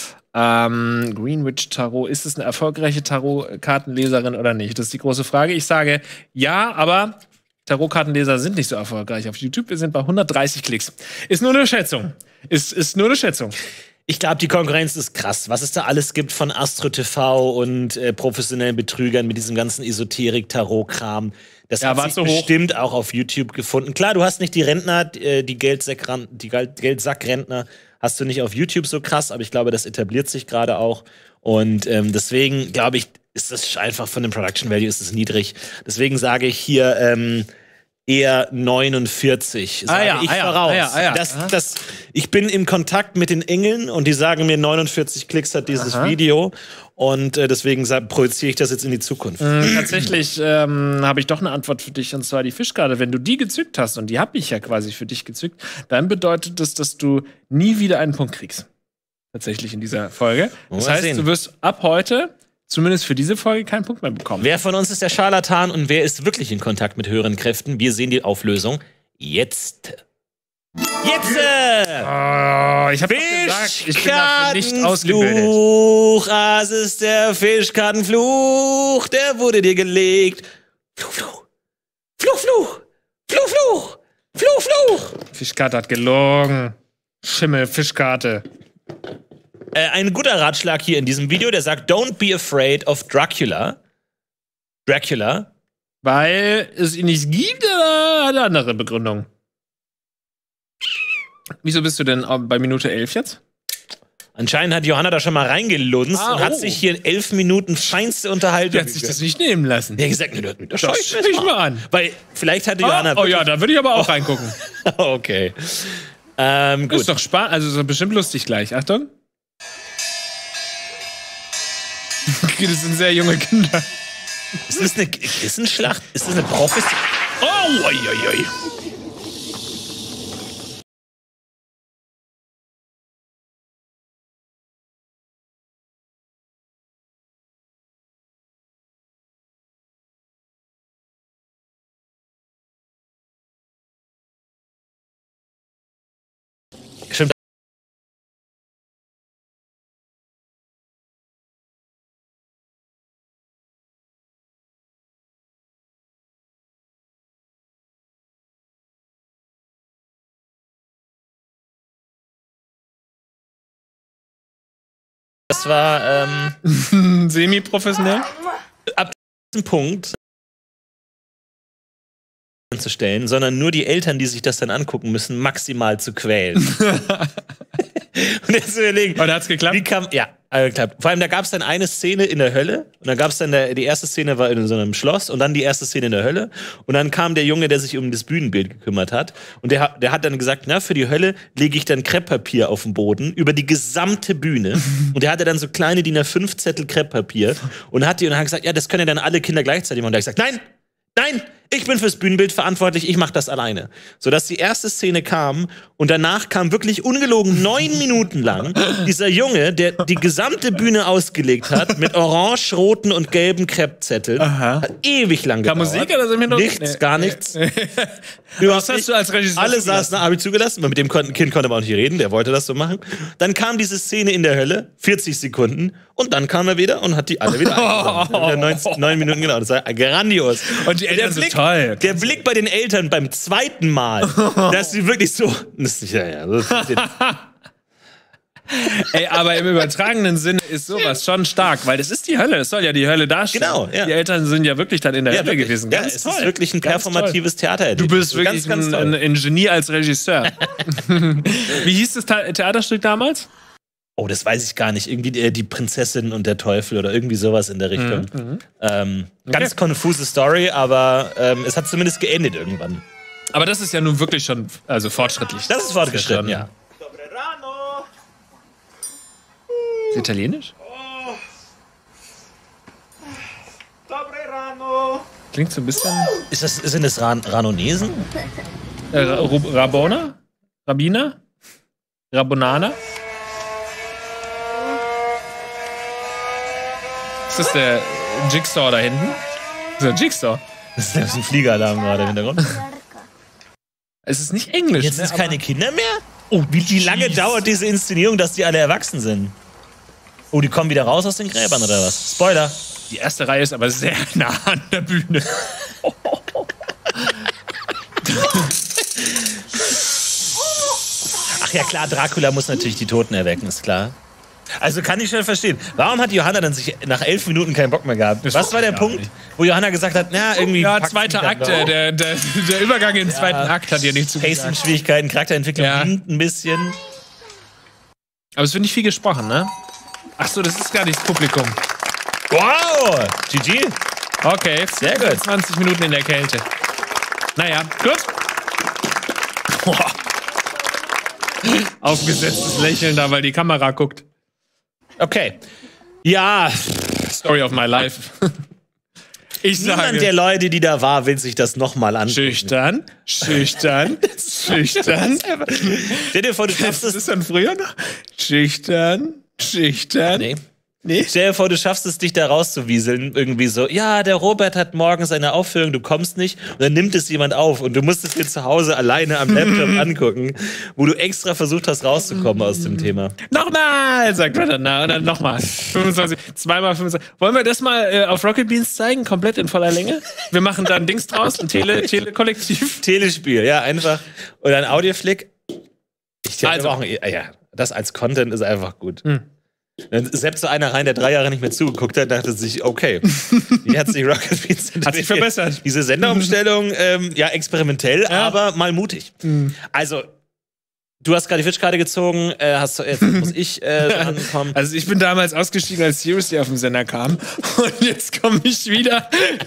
Greenwich Tarot, ist es eine erfolgreiche Tarot-Kartenleserin oder nicht? Das ist die große Frage. Ich sage ja, aber Tarot-Kartenleser sind nicht so erfolgreich auf YouTube. Wir sind bei 130 Klicks. Ist nur eine Schätzung. Ist nur eine Schätzung. Ich glaube, die Konkurrenz ist krass. Was es da alles gibt von Astro TV und professionellen Betrügern mit diesem ganzen Esoterik-Tarot-Kram. Das hat sich bestimmt auch auf YouTube gefunden. Klar, du hast nicht die Rentner, die Geldsack-Rentner hast du nicht auf YouTube so krass, aber ich glaube, das etabliert sich gerade auch. Und deswegen, glaube ich, ist das einfach von dem Production Value ist es niedrig. Deswegen sage ich hier eher 49. Sage ich voraus. Ich bin in Kontakt mit den Engeln und die sagen mir, 49 Klicks hat dieses Video. Und deswegen projiziere ich das jetzt in die Zukunft. Tatsächlich habe ich doch eine Antwort für dich, und zwar die Fischkarte. Wenn du die gezückt hast, und die habe ich ja quasi für dich gezückt, dann bedeutet das, dass du nie wieder einen Punkt kriegst. Tatsächlich in dieser Folge. Das heißt, du wirst ab heute, zumindest für diese Folge, keinen Punkt mehr bekommen. Wer von uns ist der Scharlatan und wer ist wirklich in Kontakt mit höheren Kräften? Wir sehen die Auflösung jetzt. Jetzt! Ich habe gesagt, ich bin dafür nicht ausgebildet. Fluch, es ist der Fischkartenfluch, der wurde dir gelegt. Fluch. Fischkarte hat gelogen. Schimmel, Fischkarte. Ein guter Ratschlag hier in diesem Video, der sagt, don't be afraid of Dracula. Weil es ihn nicht gibt, oder hat er andere Begründung? Wieso bist du denn bei Minute 11 jetzt? Anscheinend hat Johanna da schon mal reingelunzt und hat sich hier in 11 Minuten feinste Unterhaltung. Die hat sich das nicht nehmen lassen. Der hat gesagt, das schau ich mal an. Weil vielleicht hatte Johanna. Oh ja, da würde ich aber auch reingucken. Okay. Gut. Ist doch spannend, also ist bestimmt lustig gleich. Achtung. Das sind sehr junge Kinder. Ist das eine Kissenschlacht? Ist das eine Profession? Oh, oi. Stimmt. Das war semi-professionell. Ab diesem Punkt zu stellen, sondern nur die Eltern, die sich das dann angucken müssen, maximal zu quälen. Und jetzt überlegen. Und hat's geklappt? Geklappt. Vor allem, da gab es dann eine Szene in der Hölle und dann gab es dann die erste Szene war in so einem Schloss und dann die erste Szene in der Hölle und dann kam der Junge, der sich um das Bühnenbild gekümmert hat und der hat dann gesagt, na, für die Hölle lege ich dann Krepppapier auf den Boden über die gesamte Bühne und der hatte dann so kleine DIN A5 Zettel Krepppapier und hat gesagt, ja, das können ja dann alle Kinder gleichzeitig machen und er hat gesagt, nein, ich bin fürs Bühnenbild verantwortlich, ich mache das alleine. Sodass die erste Szene kam und danach kam wirklich ungelogen 9 Minuten lang dieser Junge, der die gesamte Bühne ausgelegt hat mit orange, roten und gelben Kreppzetteln. Hat ewig lang gedauert. Musik oder so im Hintergrund? Nichts, gar nichts. Was hast du als Regisseur? Alle saßen, habe ich zugelassen, weil mit dem Kind konnte man auch nicht reden, der wollte das so machen. Dann kam diese Szene in der Hölle, 40 Sekunden, und dann kam er wieder und hat die alle wieder eingesammelt. 9 Minuten, genau, das war grandios. Und die Eltern sind toll. Der Blick bei den Eltern beim zweiten Mal, dass sie wirklich so... Ey, aber im übertragenen Sinne ist sowas schon stark, weil das ist die Hölle, es soll ja die Hölle darstellen. Genau, ja. Die Eltern sind ja wirklich dann in der Hölle gewesen. Ganz toll. Es ist wirklich ein performatives Theater. Du bist wirklich ein Genie als Regisseur. Wie hieß das Theaterstück damals? Oh, das weiß ich gar nicht. Irgendwie die Prinzessin und der Teufel oder irgendwie sowas in der Richtung. Ganz konfuse Story, aber es hat zumindest geendet irgendwann. Aber das ist ja nun wirklich schon fortschrittlich. Das ist fortgeschritten, ja. Ist Italienisch? Klingt so ein bisschen... Sind das Ranonesen? Rabona? Rabbiner? Rabonana? Ist das der Jigsaw da hinten? Das ist der Jigsaw. Das ist ein Fliegeralarm gerade im Hintergrund. Es ist nicht Englisch. Jetzt sind es keine Kinder mehr? Oh, wie lange dauert diese Inszenierung, dass die alle erwachsen sind? Oh, die kommen wieder raus aus den Gräbern, oder was? Spoiler. Die erste Reihe ist aber sehr nah an der Bühne. Ach ja, klar, Dracula muss natürlich die Toten erwecken, ist klar. Also kann ich schon verstehen. Warum hat Johanna dann sich nach 11 Minuten keinen Bock mehr gehabt? Was war der Punkt, wo Johanna gesagt hat, na, irgendwie... Ja, zweiter Akt, der Übergang in den zweiten Akt hat ihr nicht zugesagt. Pacing-Schwierigkeiten, Charakterentwicklung hinkt ein bisschen. Aber es wird nicht viel gesprochen, ne? Ach so, das ist gar nicht das Publikum. Wow! GG. Okay, sehr gut. 20 Minuten in der Kälte. Naja, gut. Boah. Aufgesetztes Lächeln da, weil die Kamera guckt. Okay. Ja. Story of my life. Niemand der Leute, die da war, will sich das nochmal anschauen. Schüchtern. Stell dir vor, du schaffst es. Das ist dann früher noch. Schüchtern. Nee. Stell dir vor, du schaffst es, dich da rauszuwieseln. Irgendwie so, ja, der Robert hat morgen seine Aufführung, du kommst nicht. Und dann nimmt es jemand auf und du musst es dir zu Hause alleine am Laptop angucken, wo du extra versucht hast, rauszukommen aus dem Thema. Nochmal, sagt man dann. Und dann nochmal. 25, zweimal 25. Wollen wir das mal auf Rocket Beans zeigen? Komplett in voller Länge? Wir machen da ein Dings draus, ein Telekollektiv. Telespiel, ja, einfach. Oder ein Audioflick. Das als Content ist einfach gut. Dann selbst so einer rein, der 3 Jahre nicht mehr zugeguckt hat, dachte sich, okay, wie hat sich Rocket Beans hat sich verbessert. Diese Senderumstellung, ja, experimentell, aber mal mutig. Also, du hast gerade die Fischkarte gezogen, jetzt muss ich drankommen. Also ich bin damals ausgestiegen, als Seriously auf dem Sender kam. Und jetzt komme ich wieder.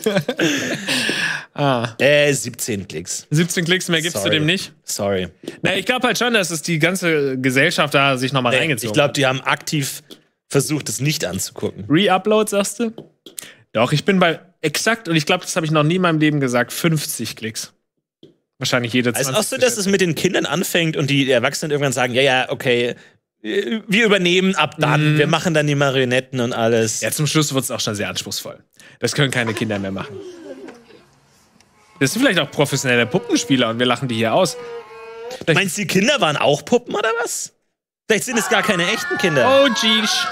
17 Klicks. 17 Klicks, mehr gibst du dem nicht? Sorry. Na, ich glaube halt schon, dass es die ganze Gesellschaft da sich nochmal reingezogen hat. Ich glaube, die haben aktiv versucht, es nicht anzugucken. Re-Upload, sagst du? Doch, ich bin bei exakt, und ich glaube, das habe ich noch nie in meinem Leben gesagt, 50 Klicks. Wahrscheinlich jede 20. Also auch so, dass es mit den Kindern anfängt und die Erwachsenen irgendwann sagen, ja, okay, wir übernehmen ab dann, wir machen dann die Marionetten und alles. Ja, zum Schluss wird es auch schon sehr anspruchsvoll. Das können keine Kinder mehr machen. Das sind vielleicht auch professionelle Puppenspieler und wir lachen die hier aus. Meinst du, die Kinder waren auch Puppen oder was? Vielleicht sind es gar keine echten Kinder. Oh, jeez.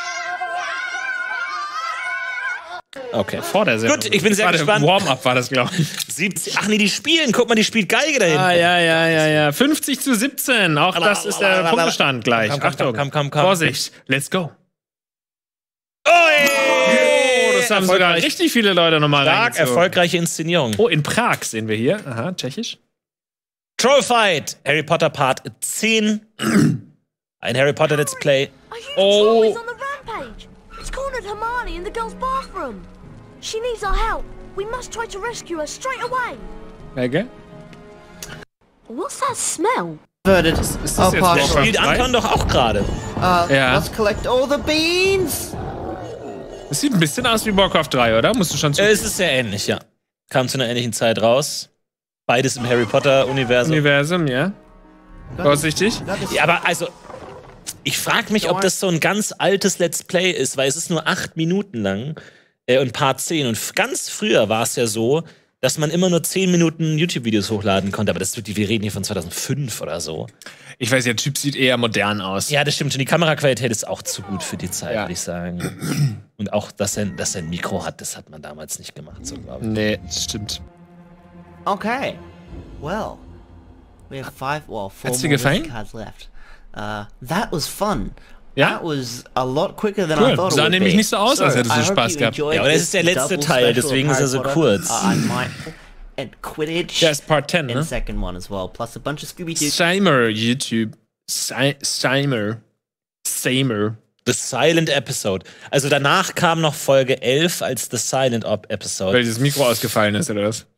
Okay. Vor der Sendung. Gut, ich bin sehr gespannt. Warm-up war das, glaube ich. 70. Ach nee, die spielen. Guck mal, die spielt Geige dahin. Ja. 50:17. Auch das ist der Punktestand gleich. Komm. Vorsicht. Let's go. Oh, das haben sogar richtig viele Leute nochmal reingezogen. Erfolgreiche Inszenierung. Oh, in Prag sehen wir hier. Aha, tschechisch. Trollfight. Harry Potter Part 10. Ein Harry Potter Let's Play. Oh. It's cornered Hermione in the girls' bathroom. She needs our help. We must try to rescue her straight away. Okay. What's that smell? Ist das jetzt das spielt Anton doch auch gerade. Ja. Let's collect all the beans. Es sieht ein bisschen aus wie Warcraft 3, oder? Musst du schon Es ist sehr ähnlich, ja. kam zu einer ähnlichen Zeit raus. Beides im Harry Potter-Universum. Ja. Vorsichtig. Ja, aber also, ich frage mich, ob das so ein ganz altes Let's Play ist, weil es ist nur 8 Minuten lang und Part 10. Und ganz früher war es ja so, dass man immer nur 10 Minuten YouTube-Videos hochladen konnte. Aber wir reden hier von 2005 oder so. Ich weiß, der Typ sieht eher modern aus. Ja, das stimmt schon. Die Kameraqualität ist auch zu gut für die Zeit, würde ich sagen. Und auch, dass er ein Mikro hat, das hat man damals nicht gemacht, so glaube ich. Nee, das stimmt. Okay. Well, we have 4 more cards left. That was fun. Ja? That was a lot quicker than I thought it would be. Sah nämlich nicht so aus, als hättest du Spaß gehabt. Ja, aber das ist der letzte Teil, deswegen ist er so kurz. And Quidditch. Ja, ist Part 10, ne? And the second one as well. Plus a bunch of Scooby-Doo. Seimer, YouTube. Seimer. The Silent Episode. Also danach kam noch Folge 11 als The Silent Episode. Weil das Mikro ausgefallen ist, oder was?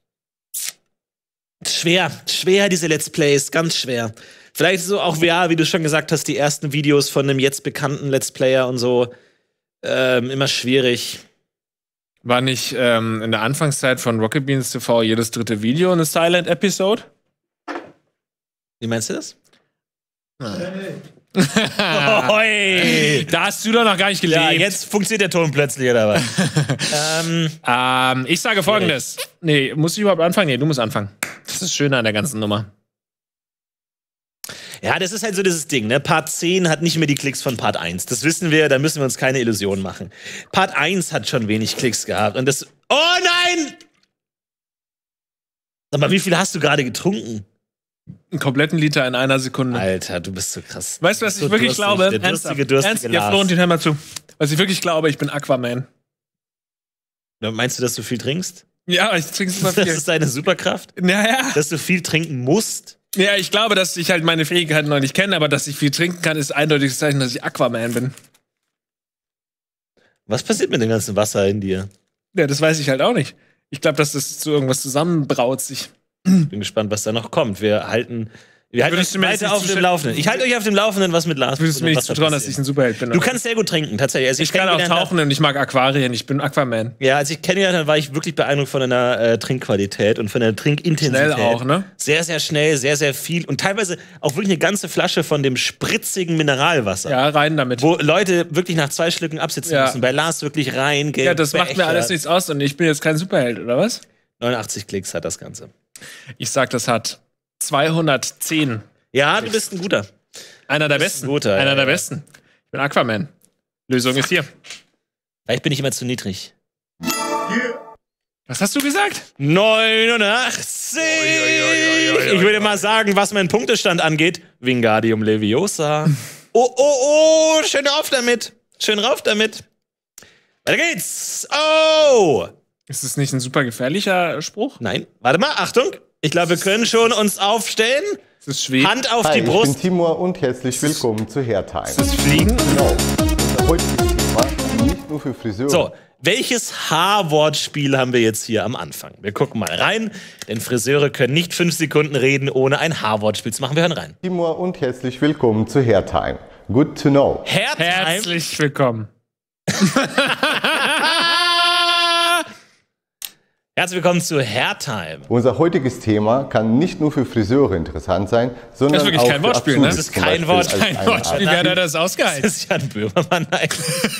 Schwer diese Let's Plays, ganz schwer. Vielleicht so auch, wie du schon gesagt hast, die ersten Videos von einem jetzt bekannten Let's Player und so, immer schwierig. War nicht in der Anfangszeit von Rocket Beans TV jedes 3. Video eine Silent Episode? Wie meinst du das? Hoi. Da hast du doch noch gar nicht gelebt. Ja, jetzt funktioniert der Ton plötzlich, oder was? Ich sage Folgendes. Nee, muss ich überhaupt anfangen? Nee, du musst anfangen. Das ist das Schöne an der ganzen Nummer. Ja, das ist halt so dieses Ding, ne? Part 10 hat nicht mehr die Klicks von Part 1. Das wissen wir, da müssen wir uns keine Illusionen machen. Part 1 hat schon wenig Klicks gehabt und das... Oh nein! Sag mal, wie viel hast du gerade getrunken? Einen kompletten Liter in 1 Sekunde. Alter, du bist so krass. Weißt du, was ich wirklich glaube? Der durstige ja, Florentin, hör mal zu. Was ich wirklich glaube, ich bin Aquaman. Meinst du, dass du viel trinkst? Ja, ich trinke super viel. Das ist deine Superkraft? Ja. Dass du viel trinken musst? Ja, ich glaube, dass ich halt meine Fähigkeiten noch nicht kenne, aber dass ich viel trinken kann, ist ein eindeutiges Zeichen, dass ich Aquaman bin. Was passiert mit dem ganzen Wasser in dir? Ja, das weiß ich halt auch nicht. Ich glaube, dass das zu irgendwas zusammenbraut sich. Bin gespannt, was da noch kommt. Wir halten euch weiter auf dem Laufenden. Ich halte euch auf dem Laufenden, was mit Lars. Würdest du mir nicht zutrauen, dass ich ein Superheld bin? Du kannst sehr gut trinken, tatsächlich. Also ich kann auch tauchen und ich mag Aquarien. Ich bin Aquaman. Ja, als ich kennengelernt habe, war ich wirklich beeindruckt von deiner Trinkqualität und von der Trinkintensität. Schnell auch, ne? Sehr, sehr schnell, sehr, sehr viel. Und teilweise auch wirklich eine ganze Flasche von dem spritzigen Mineralwasser. Ja, rein damit. Wo Leute wirklich nach 2 Schlücken absitzen müssen. Bei Lars wirklich rein. Ja, das macht mir alles nichts aus und ich bin jetzt kein Superheld, oder was? 89 Klicks hat das Ganze. Ich sag, das hat 210. Ja, du bist ein guter. Einer der Besten. Einer der Besten. Ich bin Aquaman. Lösung ist hier. Vielleicht bin ich immer zu niedrig. Was hast du gesagt? 89! Ich würde mal sagen, was meinen Punktestand angeht, Wingardium Leviosa. Oh, schön rauf damit. Schön rauf damit. Weiter geht's. Oh! Ist das nicht ein super gefährlicher Spruch? Nein. Warte mal, Achtung. Ich glaube, wir können schon uns aufstellen. Ist es schwer? Hand auf die Brust. Ich bin Timur und herzlich willkommen zu Hairtime. Ist das Fliegen? Genau. Heutiges Thema nicht nur für Friseure. So, welches H-Wortspiel haben wir jetzt hier am Anfang? Wir gucken mal rein, denn Friseure können nicht 5 Sekunden reden, ohne ein H-Wortspiel zu machen. Wir hören rein. Timur und herzlich willkommen zu Hairtime. Good to know. Herzlich willkommen. Herzlich willkommen zu Hairtime. Unser heutiges Thema kann nicht nur für Friseure interessant sein, sondern das ist wirklich auch kein Wortspiel, ne? Das ist kein Wortspiel. Wie wäre das ausgehalten? Das ist Jan Böhmermann eigentlich.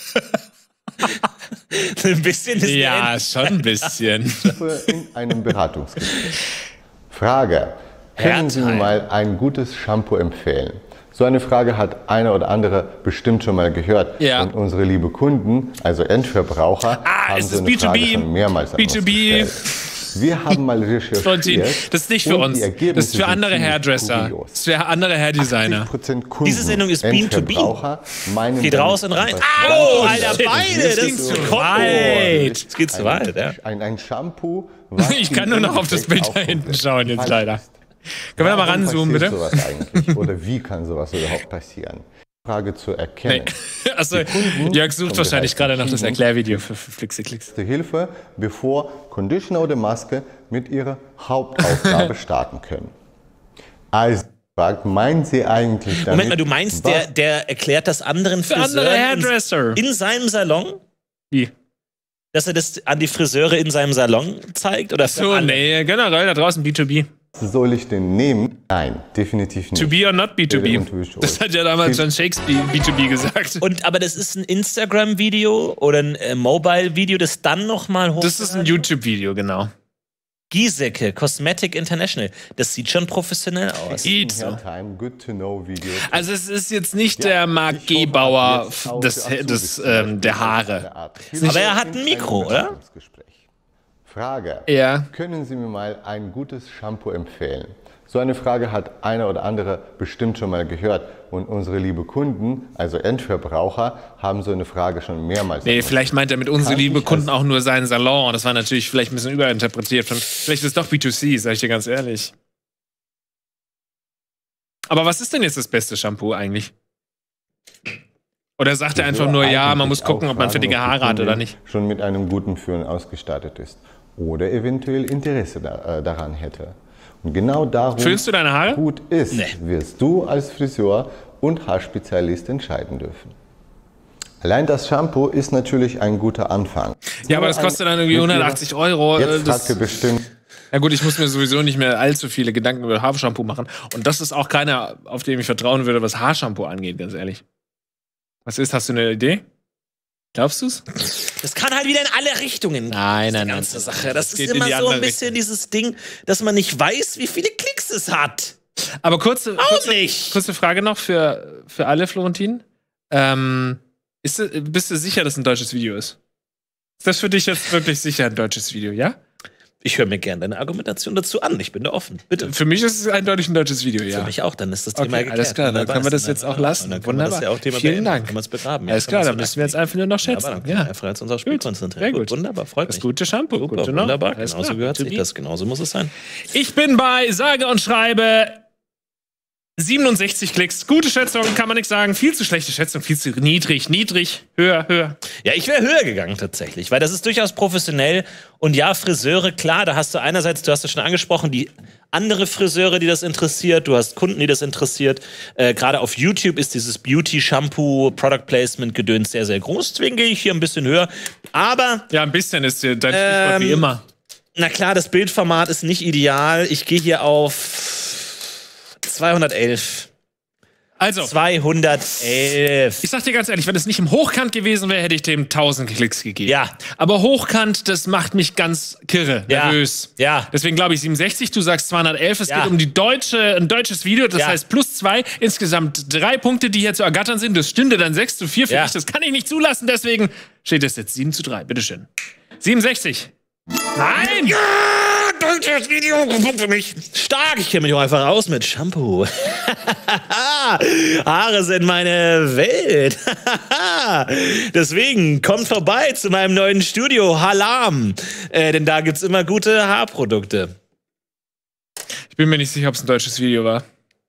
Ein bisschen ist ja, schon ein bisschen. In einem Beratungsgespräch. Frage. Können Sie mal ein gutes Shampoo empfehlen? So eine Frage hat einer oder andere bestimmt schon mal gehört. Ja. Und unsere liebe Kunden, also Endverbraucher, haben so eine Frage schon mehrmals an uns gestellt. Wir haben mal recherchiert. Das ist nicht für uns. Das ist für andere Hairdresser. Das ist für andere Hairdesigner. Diese Sendung ist Bean-to-Bean. Geht raus und rein. Au, Alter, beide. Das ist zu weit. Das geht zu weit, ja. Ein Shampoo. Ich kann nur noch auf das Bild da hinten schauen jetzt leider. Können wir da mal ranzoomen, bitte? Sowas eigentlich? Oder wie kann sowas überhaupt passieren? Frage zu erkennen. Nee. Achso, Jörg sucht wahrscheinlich gerade noch das Erklärvideo für Flixiklicks. Hilfe, bevor Conditioner oder Maske mit ihrer Hauptaufgabe starten können. Also, meinen Sie eigentlich damit... Moment mal, du meinst, der erklärt das anderen Friseuren Hairdresser in seinem Salon? Wie? Dass er das an die Friseure in seinem Salon zeigt? Oder so, nee, generell da draußen B2B. Soll ich den nehmen? Nein, definitiv nicht. To be or not B2B. Das hat ja damals John Shakespeare B2B gesagt. Aber das ist ein Instagram-Video oder ein Mobile-Video, das dann nochmal hoch. Das ist ein YouTube-Video, genau. Giesecke, Cosmetic International. Das sieht schon professionell aus. Also es ist jetzt nicht der Marc Gebauer der Haare. Aber er hat ein Mikro, oder? Frage. Ja. Können Sie mir mal ein gutes Shampoo empfehlen? So eine Frage hat einer oder andere bestimmt schon mal gehört. Und unsere liebe Kunden, also Endverbraucher, haben so eine Frage schon mehrmals. Nee, vielleicht meint er mit unsere liebe Kunden auch nur seinen Salon. Das war natürlich vielleicht ein bisschen überinterpretiert. Vielleicht ist es doch B2C, sag ich dir ganz ehrlich. Aber was ist denn jetzt das beste Shampoo eigentlich? Oder sagt er einfach nur, ja, man muss gucken, ob man fettige Haare hat oder nicht? Schon mit einem guten Föhn ausgestattet ist. Oder eventuell Interesse daran hätte. Und genau darum Föhnst du deine Haare? Gut ist, wirst du als Friseur und Haarspezialist entscheiden dürfen. Allein das Shampoo ist natürlich ein guter Anfang. Ja, aber das kostet dann irgendwie 180 Euro. Jetzt fragt ihr bestimmt. Ja gut, ich muss mir sowieso nicht mehr allzu viele Gedanken über Haarshampoo machen. Und das ist auch keiner, auf dem ich vertrauen würde, was Haarshampoo angeht, ganz ehrlich. Was ist, hast du eine Idee? Glaubst du's? Das kann halt wieder in alle Richtungen gehen. Nein. Ganze Sache. Das ist immer so ein bisschen dieses Ding, dass man nicht weiß, wie viele Klicks es hat. Aber kurze Frage noch für alle, Florentin. Bist du sicher, dass es ein deutsches Video ist? Ist das für dich jetzt wirklich sicher ein deutsches Video, ja? Ich höre mir gerne deine Argumentation dazu an. Ich bin da offen. Bitte. Für mich ist es eindeutig ein deutsches Video, ja. Für mich auch. Dann ist das Thema geklärt. Alles klar, dann können wir das jetzt auch lassen. Dann wunderbar. Das ja auch Thema Vielen Dank. Können wir es begraben. Alles klar, dann müssen wir jetzt einfach nur noch schätzen. Ja, einfach jetzt unser Spiel konzentrieren. Sehr gut. Wunderbar, freut mich. Das gute Shampoo. Super, wunderbar. Genauso gehört sich das. Genauso muss es sein. Ich bin bei sage und schreibe 67 Klicks. Gute Schätzung, kann man nichts sagen. Viel zu schlechte Schätzung, viel zu niedrig. Höher. Ja, ich wäre höher gegangen tatsächlich, weil das ist durchaus professionell. Und ja, Friseure, klar, da hast du einerseits, du hast es schon angesprochen, die andere Friseure, die das interessiert. Du hast Kunden, die das interessiert. Gerade auf YouTube ist dieses Beauty-Shampoo-Product-Placement-Gedöns sehr, sehr groß. Deswegen gehe ich hier ein bisschen höher. Aber ja, ein bisschen ist dein Stichwort wie immer. Na klar, das Bildformat ist nicht ideal. Ich gehe hier auf 211. Also 211. Ich sag dir ganz ehrlich, wenn es nicht im Hochkant gewesen wäre, hätte ich dem 1000 Klicks gegeben. Ja. Aber Hochkant, das macht mich ganz kirre, nervös. Ja. Deswegen glaube ich 67, du sagst 211. Es geht um ein deutsches Video, das heißt +2. Insgesamt 3 Punkte, die hier zu ergattern sind. Das stünde dann 6:4 für mich. Das kann ich nicht zulassen, deswegen steht es jetzt 7:3. Bitteschön. 67. Nein! Ja, deutsches Video, Punkt für mich. Stark, ich kenne mich auch einfach aus mit Shampoo. Haare sind meine Welt. Deswegen kommt vorbei zu meinem neuen Studio Halam. Denn da gibt's immer gute Haarprodukte. Ich bin mir nicht sicher, ob es ein deutsches Video war.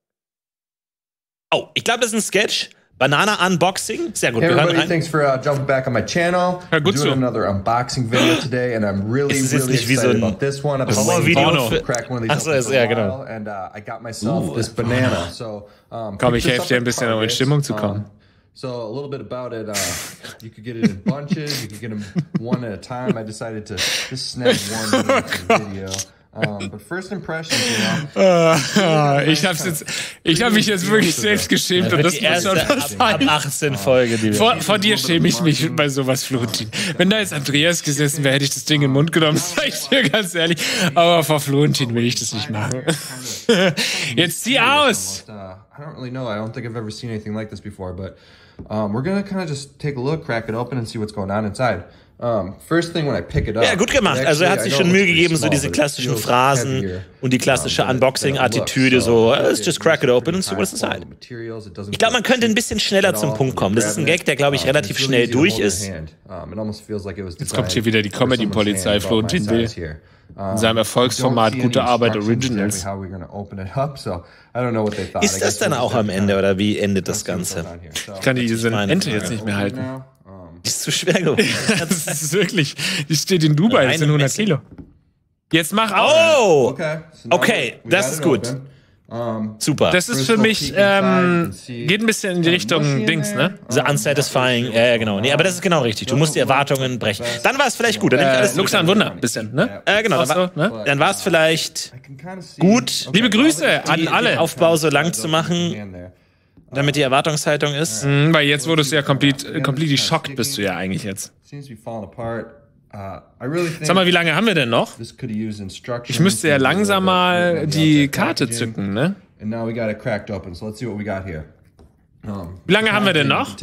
Oh, ich glaube, das ist ein Sketch. Banana Unboxing. Sehr gut. Hey everybody, thanks for jumping back on my channel. Good doing another unboxing video today, and I'm really excited about this one. I've been waiting to crack one of these open for a while, and I got myself this banana. So, komm, ich helfe dir ein bisschen, um in Stimmung zu kommen. So a little bit about it, you could get it in bunches, you could get them one at a time. I decided to just snag one for the video. But first impressions, you know. Ich habe mich jetzt wirklich selbst geschämt und das muss schon was ab 18 Folge. Die vor dir schäme ich mich bei sowas, Florentin. Wenn da jetzt Andreas gesessen wäre, hätte ich das Ding in den Mund genommen, sag ich dir ganz ehrlich. Aber vor Florentin will ich das nicht machen. Jetzt zieh aus! I don't really know. I don't think I've ever seen anything like this before, but we're gonna kind of just take a look, crack it open and see what's going on inside. First thing when I pick it up. Ja, gut gemacht. Also er hat sich schon Mühe gegeben, so diese klassischen Phrasen und die klassische Unboxing-Attitüde, so, let's just crack it open and see what's inside. Ich glaube, man könnte ein bisschen schneller zum Punkt kommen. Das ist ein Gag, der, glaube ich, relativ schnell durch ist. Jetzt kommt hier wieder die Comedy-Polizei, Florentin Will. In seinem Erfolgsformat Gute Arbeit Originals. Ist das dann auch am Ende, oder wie endet das Ganze? Ich kann diese Ente jetzt nicht mehr halten. Die ist zu schwer geworden. Das ist wirklich, die steht in Dubai, das sind 100 Kilo. Jetzt mach auf! Oh! Okay, das ist gut. Super. Das ist für mich, geht ein bisschen in die Richtung Dings, ne? The unsatisfying, ja, genau. Nee, aber das ist genau richtig. Du musst die Erwartungen brechen. Dann war es vielleicht gut. Luxan Wunder, bisschen, ne? Genau. Dann war es vielleicht gut. Liebe Grüße an alle. Den Aufbau so lang zu machen, damit die Erwartungshaltung ist. Weil jetzt wurdest du ja completely shocked, bist du ja eigentlich jetzt. Sag mal, wie lange haben wir denn noch? Ich müsste ja langsam mal die Karte zücken, ne? Wie lange haben wir denn noch?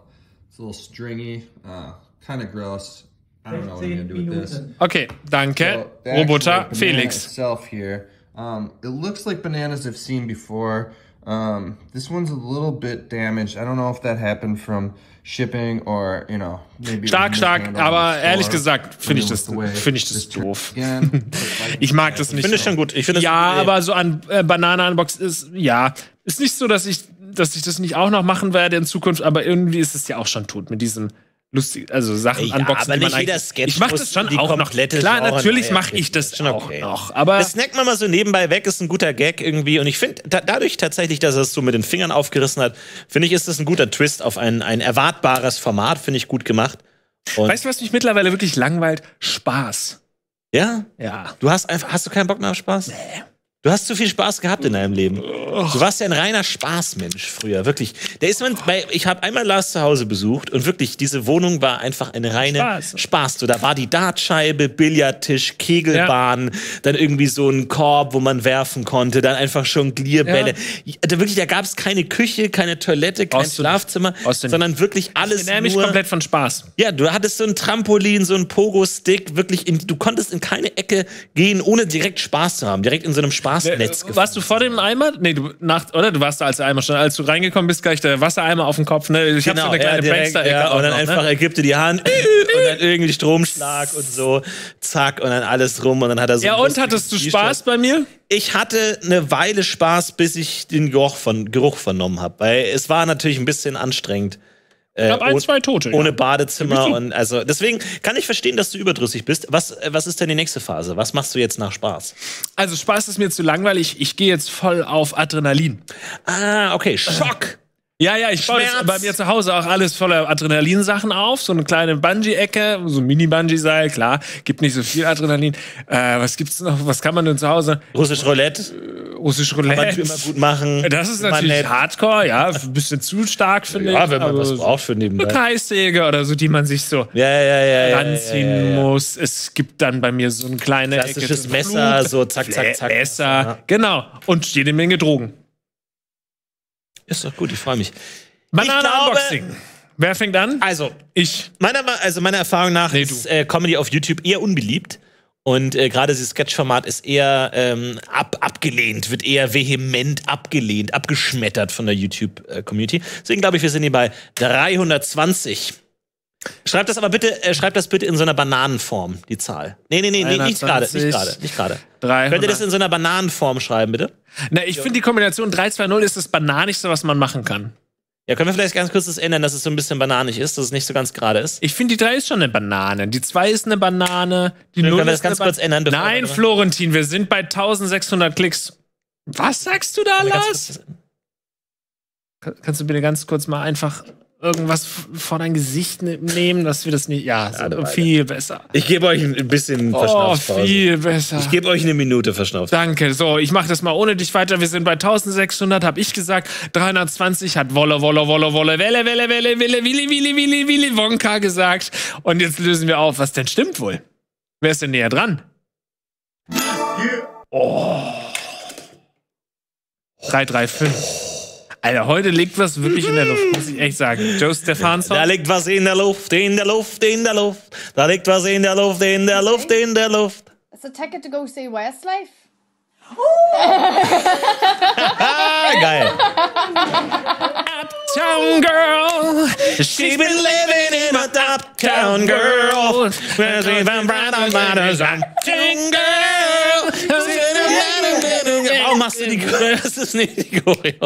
Okay, danke. Roboter Felix. It looks like bananas I've seen before. This one's a little bit damaged. I don't know if that happened from shipping or, you know, maybe. Stark, aber ehrlich gesagt finde ich das doof. Ich mag das nicht. Finde ich schon gut. Ich finde aber so an Banane-Unbox ist nicht so, dass ich das nicht auch noch machen werde in Zukunft, aber irgendwie ist es ja auch schon tot mit diesem lustig, also Sachen unboxen, aber nicht jeder Sketch. Ich mach das schon auch noch. Klar, natürlich mache ich das schon auch noch. Aber das snackt man mal so nebenbei weg, ist ein guter Gag irgendwie. Und ich finde, dadurch tatsächlich, dass er es so mit den Fingern aufgerissen hat, finde ich, ist das ein guter Twist auf ein erwartbares Format, finde ich gut gemacht. Und weißt du, was mich mittlerweile wirklich langweilt? Spaß. Ja? Ja. Hast du keinen Bock mehr auf Spaß? Nee. Du hast zu viel Spaß gehabt in deinem Leben. Du warst ja ein reiner Spaßmensch früher, wirklich. Ich habe einmal Lars zu Hause besucht und wirklich, diese Wohnung war einfach eine reine Spaß. So, da war die Dartscheibe, Billardtisch, Kegelbahn, dann irgendwie so ein Korb, wo man werfen konnte, dann einfach Jonglierbälle. Ja. Da gab es keine Küche, keine Toilette, kein Schlafzimmer, sondern wirklich alles nur... Ich komplett von Spaß. Ja, du hattest so ein Trampolin, so ein Pogo-Stick, wirklich, du konntest in keine Ecke gehen, ohne direkt Spaß zu haben, direkt in so einem Spaßnetz gefunden. Warst du vor dem Eimer? Nee, du warst da als der Eimer schon. Als du reingekommen bist, gleich der Wassereimer auf dem Kopf. Ne? Ich hab so eine kleine Prankster-Ecke. Und dann einfach ergibt dir die Hand und dann irgendwie Stromschlag und so. Zack, und dann alles rum. Und dann hat er so. Ja, und hattest du Spaß bei mir? Ich hatte eine Weile Spaß, bis ich den Geruch vernommen habe. Weil es war natürlich ein bisschen anstrengend. Ich habe 1, 2 Tote. Ohne Badezimmer und also deswegen kann ich verstehen, dass du überdrüssig bist. Was ist denn die nächste Phase? Was machst du jetzt nach Spaß? Also Spaß ist mir zu langweilig. Ich gehe jetzt voll auf Adrenalin. Ah, okay. Schock. Ja, ich baue bei mir zu Hause auch alles voller Adrenalinsachen auf. So eine kleine Bungee-Ecke, so ein Mini-Bungee-Seil, klar. Gibt nicht so viel Adrenalin. Was gibt's noch? Was kann man denn zu Hause? Russisch Roulette. Kann man immer gut machen. Das ist natürlich Hardcore, ja. Ein bisschen zu stark, finde ich. Ja, wenn man was braucht für nebenbei. Eine Kreissäge oder so, die man sich so ranziehen muss. Es gibt dann bei mir so ein kleines klassisches Messer, so zack. Messer, ja. Genau. Und jede Menge Drogen. Ist doch gut, ich freue mich. Banane-Unboxing. Wer fängt an? Also, meiner Erfahrung nach ist Comedy auf YouTube eher unbeliebt. Und gerade dieses Sketch-Format ist eher abgelehnt, wird eher vehement abgelehnt, abgeschmettert von der YouTube-Community. Deswegen glaube ich, wir sind hier bei 320. Schreibt das bitte in so einer Bananenform, die Zahl. Nee, nicht gerade. Könnt ihr das in so einer Bananenform schreiben, bitte? Na, ich finde die Kombination 3-2-0 ist das Bananigste, was man machen kann. Ja, können wir vielleicht ganz kurz das ändern, dass es so ein bisschen bananig ist, dass es nicht so ganz gerade ist? Ich finde, die 3 ist schon eine Banane. Die 2 ist eine Banane. Die 0 können wir das ganz kurz ändern? Nein, Florentin, wir sind bei 1600 Klicks. Was sagst du da, Lars? Kannst du bitte ganz kurz mal einfach irgendwas vor dein Gesicht nehmen, dass wir das nicht... Ja, so viel besser. Ich gebe euch ein bisschen Verschnaufspause. Oh, viel besser. Ich gebe euch eine Minute Verschnaufspause. Danke. So, ich mache das mal ohne dich weiter. Wir sind bei 1600, habe ich gesagt. 320 hat Wolle, Willi, Wonka gesagt. Und jetzt lösen wir auf. Was denn stimmt wohl? Wer ist denn näher dran? Oh. 335. Alter, heute liegt was wirklich in der Luft, muss ich echt sagen. Joe Stefansson. Da liegt was in der Luft, in der Luft, in der Luft. Da liegt was in der Luft, in der Luft, in der Luft. It's a ticket to go see Westlife. Geil. Uptown girl, she's been living in a uptown girl. Uptown girl. Warum machst du die Choreo? Das ist nicht die Choreo.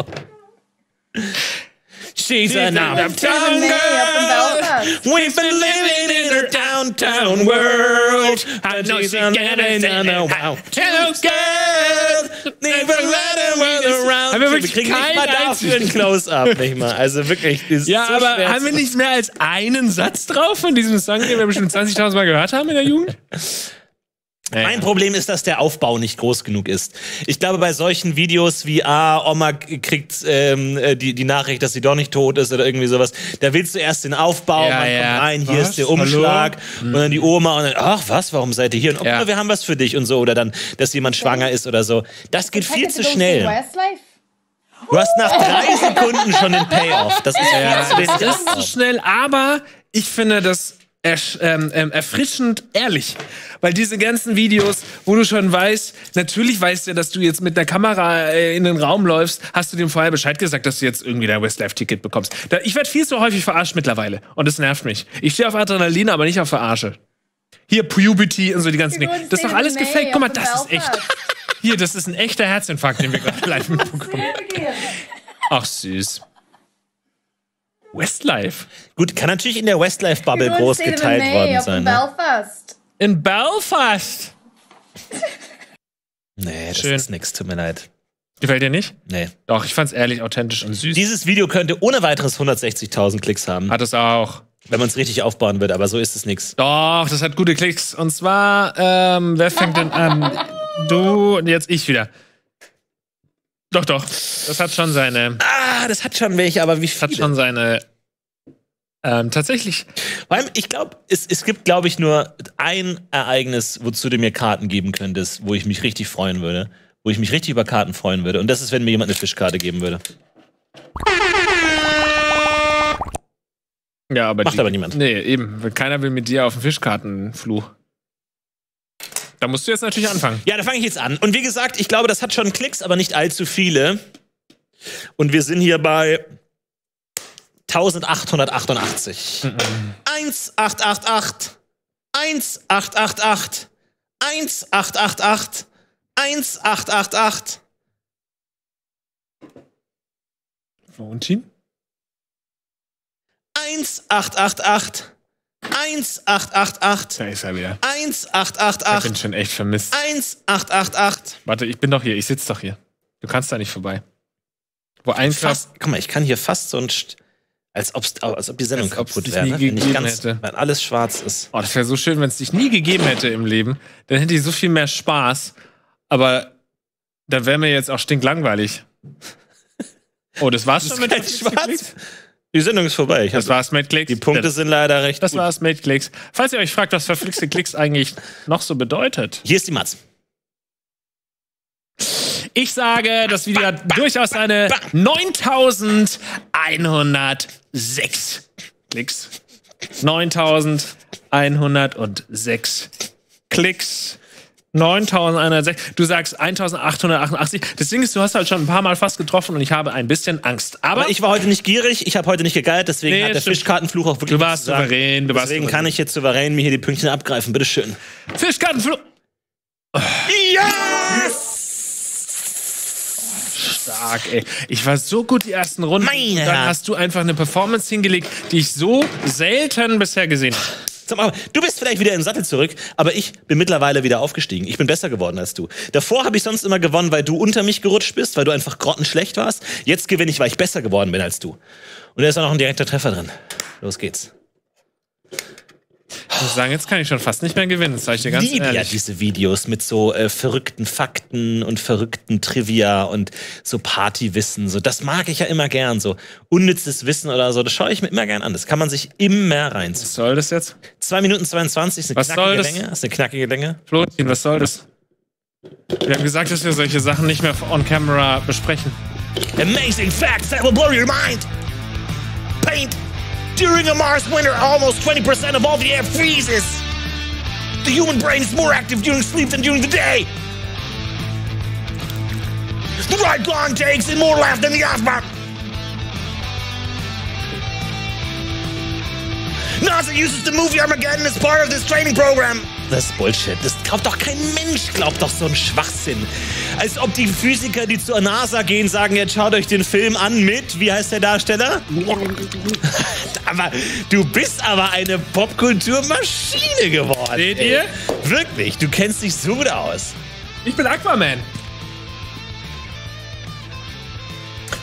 She's an uptown girl. We've been living in her downtown world. I know she's getting in a uptown girl. Haben wir wirklich kriegen nicht mal dafür ein Close-Up, nicht mal. Also wirklich. Ja, so aber haben wir nicht mehr als einen Satz drauf von diesem Song, den wir bestimmt 20.000 Mal gehört haben in der Jugend? Mein Problem ist, dass der Aufbau nicht groß genug ist. Ich glaube, bei solchen Videos wie, Oma kriegt die Nachricht, dass sie doch nicht tot ist oder irgendwie sowas, da willst du erst den Aufbau, man kommt rein, hier ist der Umschlag und dann die Oma und dann, ach was, warum seid ihr hier? Und wir haben was für dich und so. Oder dann, dass jemand schwanger ist oder so. Das geht viel zu schnell. Du hast nach 3 Sekunden schon den Payoff. Das ist das ist zu schnell, aber ich finde das erfrischend ehrlich. Weil diese ganzen Videos, wo du schon weißt, natürlich weißt du, dass du jetzt mit der Kamera in den Raum läufst, hast du dem vorher Bescheid gesagt, dass du jetzt irgendwie dein Westlife-Ticket bekommst. Ich werde viel zu häufig verarscht mittlerweile. Und das nervt mich. Ich stehe auf Adrenalin, aber nicht auf Verarsche. Hier Puberty und so die ganzen Dinge. Das ist doch alles gefaked. Guck mal, das ist echt. Hier, das ist ein echter Herzinfarkt, den wir gerade live mitbekommen. Ach, süß. Westlife. Gut, kann natürlich in der Westlife-Bubble groß geteilt worden sein. In Belfast? Nee, das ist nix, tut mir leid. Gefällt dir nicht? Nee. Doch, ich fand's ehrlich, authentisch und süß. Dieses Video könnte ohne weiteres 160.000 Klicks haben. Hat es auch. Wenn man es richtig aufbauen würde, aber so ist es nix. Doch, das hat gute Klicks. Und zwar, wer fängt denn an? Du und jetzt ich wieder. Doch. Das hat schon seine. Das hat schon welche, aber wie viele? Hat schon seine. Tatsächlich. Vor allem, ich glaube, es gibt, glaube ich, nur ein Ereignis, wozu du mir Karten geben könntest, wo ich mich richtig freuen würde. Wo ich mich richtig über Karten freuen würde. Und das ist, wenn mir jemand eine Fischkarte geben würde. Ja, aber macht aber niemand. Nee, eben. Keiner will mit dir auf den Fischkartenfluch. Da musst du jetzt natürlich anfangen. Ja, da fange ich jetzt an. Und wie gesagt, ich glaube, das hat schon Klicks, aber nicht allzu viele. Und wir sind hier bei 1888. 1888. 1888. 1888. 1888. Valentin? 1888. 1888. Da ist er wieder. 1888. Ich bin schon echt vermisst. 1888. Warte, ich bin doch hier. Ich sitze doch hier. Du kannst da nicht vorbei. Wo guck mal, ich kann hier fast so ein als ob die Sendung kaputt wäre, ne? Wenn alles schwarz ist. Oh, das wäre so schön, wenn es dich nie gegeben hätte im Leben. Dann hätte ich so viel mehr Spaß. Aber dann wäre mir jetzt auch stinklangweilig. Oh, das war's schon mit dem Schwarz. Die Sendung ist vorbei. Das war's mit Klicks. Die Punkte sind leider recht Das war's mit Klicks. Falls ihr euch fragt, was verflixte Klicks eigentlich noch so bedeutet. Hier ist die Matz. Ich sage, das Video hat durchaus eine 9106 Klicks. 9106 Klicks. 9106. Du sagst 1888. Das Ding ist, du hast halt schon ein paar Mal fast getroffen und ich habe ein bisschen Angst. Aber ich war heute nicht gierig, ich habe heute nicht gegeilt, deswegen hat der Fischkartenfluch auch wirklich. Du warst souverän. Deswegen kann ich jetzt souverän mir hier die Pünktchen abgreifen. Bitteschön. Fischkartenfluch. Yes! Stark, ey. Ich war so gut die ersten Runden. Dann hast du einfach eine Performance hingelegt, die ich so selten bisher gesehen habe. Du bist vielleicht wieder im Sattel zurück, aber ich bin mittlerweile wieder aufgestiegen. Ich bin besser geworden als du. Davor habe ich sonst immer gewonnen, weil du unter mich gerutscht bist, weil du einfach grottenschlecht warst. Jetzt gewinne ich, weil ich besser geworden bin als du. Und da ist auch noch ein direkter Treffer drin. Los geht's. Ich muss sagen, jetzt kann ich schon fast nicht mehr gewinnen, das sag ich dir ganz ehrlich. Ich liebe ja diese Videos mit so verrückten Fakten und verrückten Trivia und so Partywissen. So, das mag ich ja immer gern. So unnützes Wissen oder so, das schaue ich mir immer gern an. Das kann man sich immer reinziehen. Was soll das jetzt? 2 Minuten 22 ist eine knackige Länge. Das ist eine knackige Länge. Florentin, was soll das? Wir haben gesagt, dass wir solche Sachen nicht mehr on camera besprechen. Amazing facts that will blow your mind. Paint. During a Mars winter, almost 20% of all the air freezes. The human brain is more active during sleep than during the day. The right blonde takes in more laugh than the asthma. NASA uses the movie Armageddon as part of this training program. Das ist Bullshit. Das glaubt doch kein Mensch, glaubt doch so einen Schwachsinn. Als ob die Physiker, die zur NASA gehen, sagen, jetzt schaut euch den Film an mit, wie heißt der Darsteller? Aber du bist aber eine Popkulturmaschine geworden. Seht ihr? Wirklich, du kennst dich so gut aus. Ich bin Aquaman.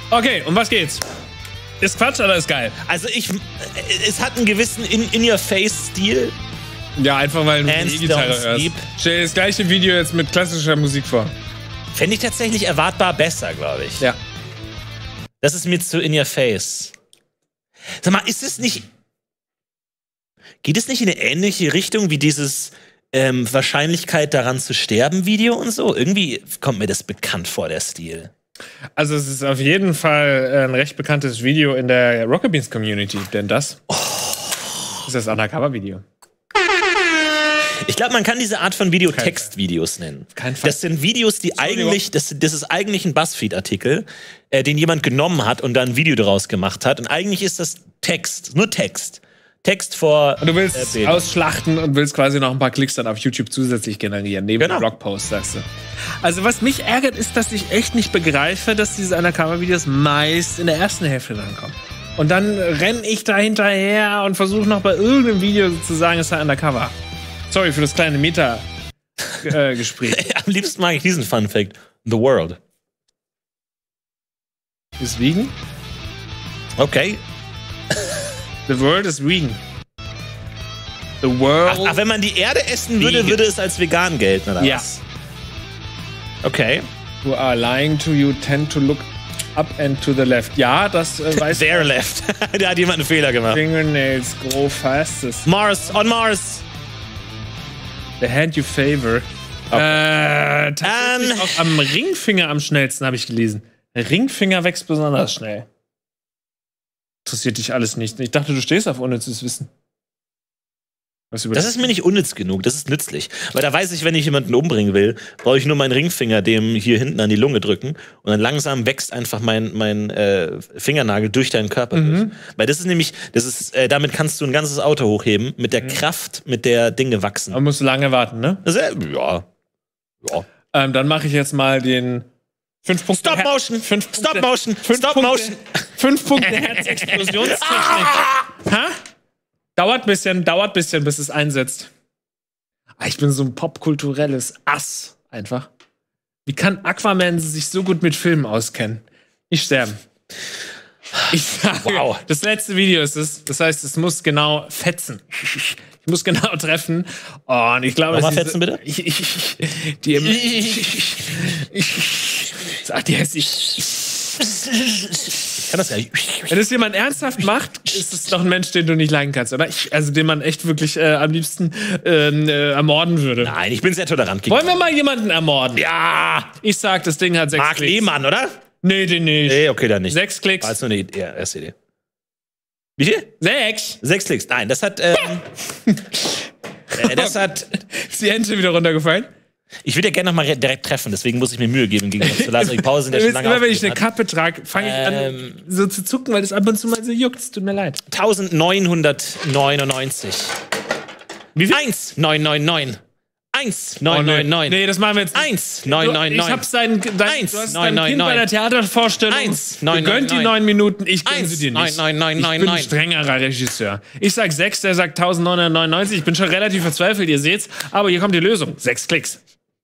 Okay, um was geht's? Ist Quatsch oder ist geil? Also es hat einen gewissen In-Your-Face-Stil. Ja, einfach weil du die E-Gitarre hörst. Stell dir das gleiche Video jetzt mit klassischer Musik vor. Fände ich tatsächlich erwartbar besser, glaube ich. Ja. Das ist mir zu In-Your-Face. Sag mal, ist es nicht... Geht es nicht in eine ähnliche Richtung wie dieses Wahrscheinlichkeit daran zu sterben Video und so? Irgendwie kommt mir das bekannt vor, der Stil. Also es ist auf jeden Fall ein recht bekanntes Video in der Rocket Beans Community, denn das ist das Undercover-Video. Ich glaube, man kann diese Art von Video Textvideos nennen. Das sind Videos, die eigentlich, das ist eigentlich ein BuzzFeed-Artikel, den jemand genommen hat und dann ein Video daraus gemacht hat. Und eigentlich ist das Text, nur Text. Text vor. Und du willst ausschlachten und willst quasi noch ein paar Klicks dann auf YouTube zusätzlich generieren, neben dem Blogpost, sagst du. Also was mich ärgert, ist, dass ich echt nicht begreife, dass diese Undercover-Videos meist in der ersten Hälfte dann kommen. Und dann renne ich da hinterher und versuche noch bei irgendeinem Video zu sagen, es sei Undercover. Sorry für das kleine Meta-Gespräch. Am liebsten mag ich diesen Fun-Fact. The World. Ist vegan? Okay. The World is vegan. The World... Ach, wenn man die Erde essen würde, würde es als vegan gelten, oder was? Okay. Who are lying to you tend to look up and to the left. Ja, das weiß ich. Their left. Da hat jemand einen Fehler gemacht. Fingernails grow fastest. Mars, on Mars. The hand you favor. Okay. Tatsächlich auch am Ringfinger am schnellsten, habe ich gelesen. Der Ringfinger wächst besonders schnell. Interessiert dich alles nicht. Ich dachte, du stehst auf unnützes Wissen. Das ist mir nicht unnütz genug, das ist nützlich. Weil da weiß ich, wenn ich jemanden umbringen will, brauche ich nur meinen Ringfinger dem hier hinten an die Lunge drücken und dann langsam wächst einfach mein Fingernagel durch deinen Körper durch. Weil das ist nämlich, damit kannst du ein ganzes Auto hochheben, mit der Kraft, mit der Dinge wachsen. Aber musst du lange warten, ne? Ja. Dann mache ich jetzt mal den 5 Punkte. Stop Motion! 5 Punkte Herzexplosionstechnik. Dauert bisschen, bis es einsetzt. Ich bin so ein popkulturelles Ass, einfach. Wie kann Aquaman sich so gut mit Filmen auskennen? Nicht sterben. Ich sage, das letzte Video ist es. Das heißt, es muss genau fetzen. Ich muss genau treffen. Oh, und ich glaube, Nochmal fetzen, bitte? Sag die heißt ich kann das ja. Wenn es jemand ernsthaft macht, ist es doch ein Mensch, den du nicht leiden kannst, oder? Also den man echt wirklich am liebsten ermorden würde. Nein, ich bin sehr tolerant. Wollen wir mal jemanden ermorden? Ja! Ich sag, das Ding hat 6 Mark Klicks. Lehmann, oder? Nee, den nicht. Nee, okay, dann nicht. 6 Klicks. War jetzt nur eine erste Idee. Wie viel? 6. 6 Klicks. Nein, das hat. Das hat. Ist die Ente wieder runtergefallen? Ich würde ja gerne noch mal direkt treffen, deswegen muss ich mir Mühe geben gegen zu Lars Pausen, der schon lange immer wenn ich eine Kappe trage, fange ich an so zu zucken, weil das ab und zu mal so juckt. Es tut mir leid. 1999. Wie viel? 1999. 1999. Nee, das machen wir jetzt. 1999. Ich hab's dein Kind bei der Theatervorstellung gegönnt die 9 Minuten, ich gönne sie dir nicht. Ich bin ein strengerer Regisseur. Ich sag 6, der sagt 1999. Ich bin schon relativ verzweifelt, ihr seht's. Aber hier kommt die Lösung. 6 Klicks.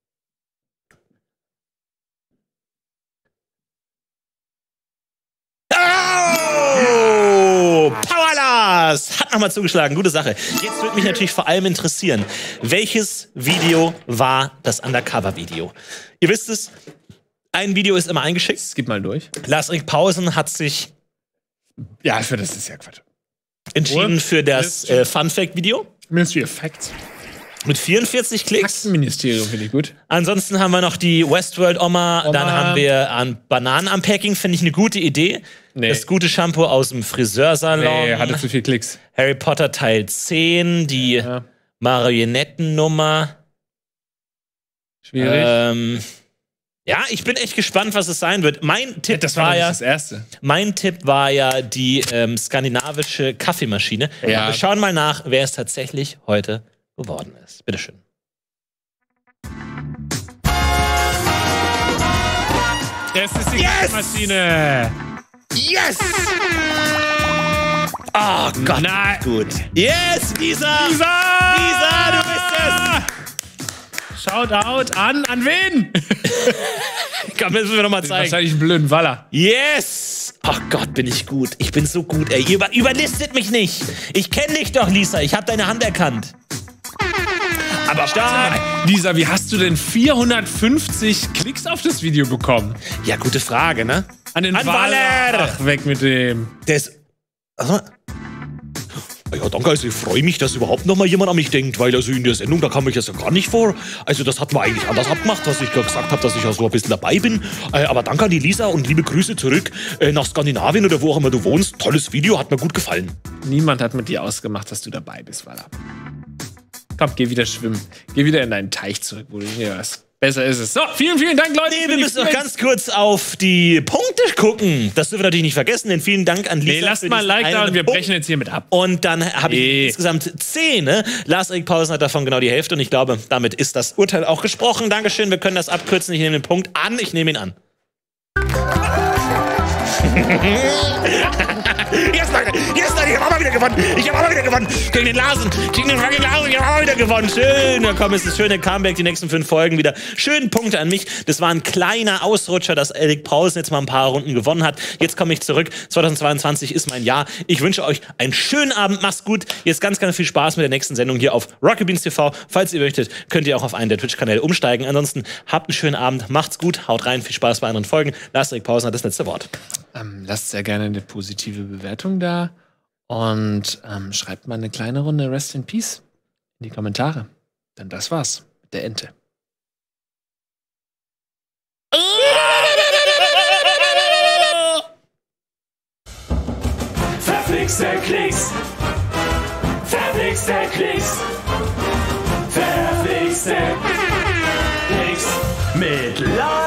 Powerlas! Hat nochmal zugeschlagen, gute Sache. Jetzt würde mich natürlich vor allem interessieren, welches Video war das Undercover-Video? Ihr wisst es, ein Video ist immer eingeschickt. Gib mal durch. Lars-Erik Pausen hat sich das ist ja Quatsch. Entschieden für das Fun-Fact-Video. Ministry of Facts. Mit 44 Klicks. Faktenministerium finde ich gut. Ansonsten haben wir noch die Westworld-Oma. Dann haben wir an Bananen-Unpacking, finde ich eine gute Idee. Nee. Das gute Shampoo aus dem Friseursalon. Nee, hatte zu viel Klicks. Harry Potter Teil 10, die Marionettennummer. Schwierig. Ja, ich bin echt gespannt, was es sein wird. Mein Tipp das war ja das erste. Mein Tipp war ja die skandinavische Kaffeemaschine. Ja. Wir schauen mal nach, wer es tatsächlich heute geworden ist. Bitteschön. Es ist die Kaffeemaschine. Yes! Oh Gott, gut. Yes, Lisa! Lisa, du bist es! Shoutout an wen? Komm, müssen wir nochmal zeigen. Wahrscheinlich einen blöden Waller. Yes! Ach Gott, bin ich gut. Ich bin so gut, ey. Überlistet mich nicht. Ich kenne dich doch, Lisa. Ich habe deine Hand erkannt. Aber stark. Lisa, wie hast du denn 450 Klicks auf das Video bekommen? Ja, gute Frage, ne? An den Waller. Ach, weg mit dem. Der ist... Also, ja, danke, also ich freue mich, dass überhaupt noch mal jemand an mich denkt, weil also in der Sendung, da kam ich das ja gar nicht vor. Also das hat man eigentlich anders abgemacht, was ich gesagt habe, dass ich ja so ein bisschen dabei bin. Aber danke an die Lisa und liebe Grüße zurück nach Skandinavien oder wo auch immer du wohnst. Tolles Video, hat mir gut gefallen. Niemand hat mit dir ausgemacht, dass du dabei bist, Walla. Komm, geh wieder schwimmen. Geh wieder in deinen Teich zurück, wo du hingehörst. Besser ist es. So, vielen, vielen Dank, Leute. Nee, wir müssen noch ganz kurz auf die Punkte gucken. Das dürfen wir natürlich nicht vergessen, denn vielen Dank an Lisa. Nee, lasst mal ein Like da und wir brechen jetzt hiermit ab. Und dann habe ich insgesamt 10. Ne? Lars-Erik Pausen hat davon genau die Hälfte und ich glaube, damit ist das Urteil auch gesprochen. Dankeschön, wir können das abkürzen. Ich nehme den Punkt an. Ich nehme ihn an. Jetzt, Leute, ich habe auch mal wieder gewonnen. Gegen den Larsen, ich habe auch mal wieder gewonnen. Schön, na komm, es ist das schöne Comeback, die nächsten 5 Folgen wieder. Schönen Punkte an mich. Das war ein kleiner Ausrutscher, dass Erik Pausen jetzt mal ein paar Runden gewonnen hat. Jetzt komme ich zurück. 2022 ist mein Jahr. Ich wünsche euch einen schönen Abend. Macht's gut. Jetzt ganz, ganz viel Spaß mit der nächsten Sendung hier auf Rocket Beans TV. Falls ihr möchtet, könnt ihr auch auf einen der Twitch-Kanäle umsteigen. Ansonsten habt einen schönen Abend. Macht's gut. Haut rein. Viel Spaß bei anderen Folgen. Lars-Erik Pausen hat das letzte Wort. Lasst sehr gerne eine positive Bewertung da und schreibt mal eine kleine Runde Rest in Peace in die Kommentare. Denn das war's mit der Ente. Verflixte Klicks. Verflixte Klicks. Verflixte Klicks. Mit Lars.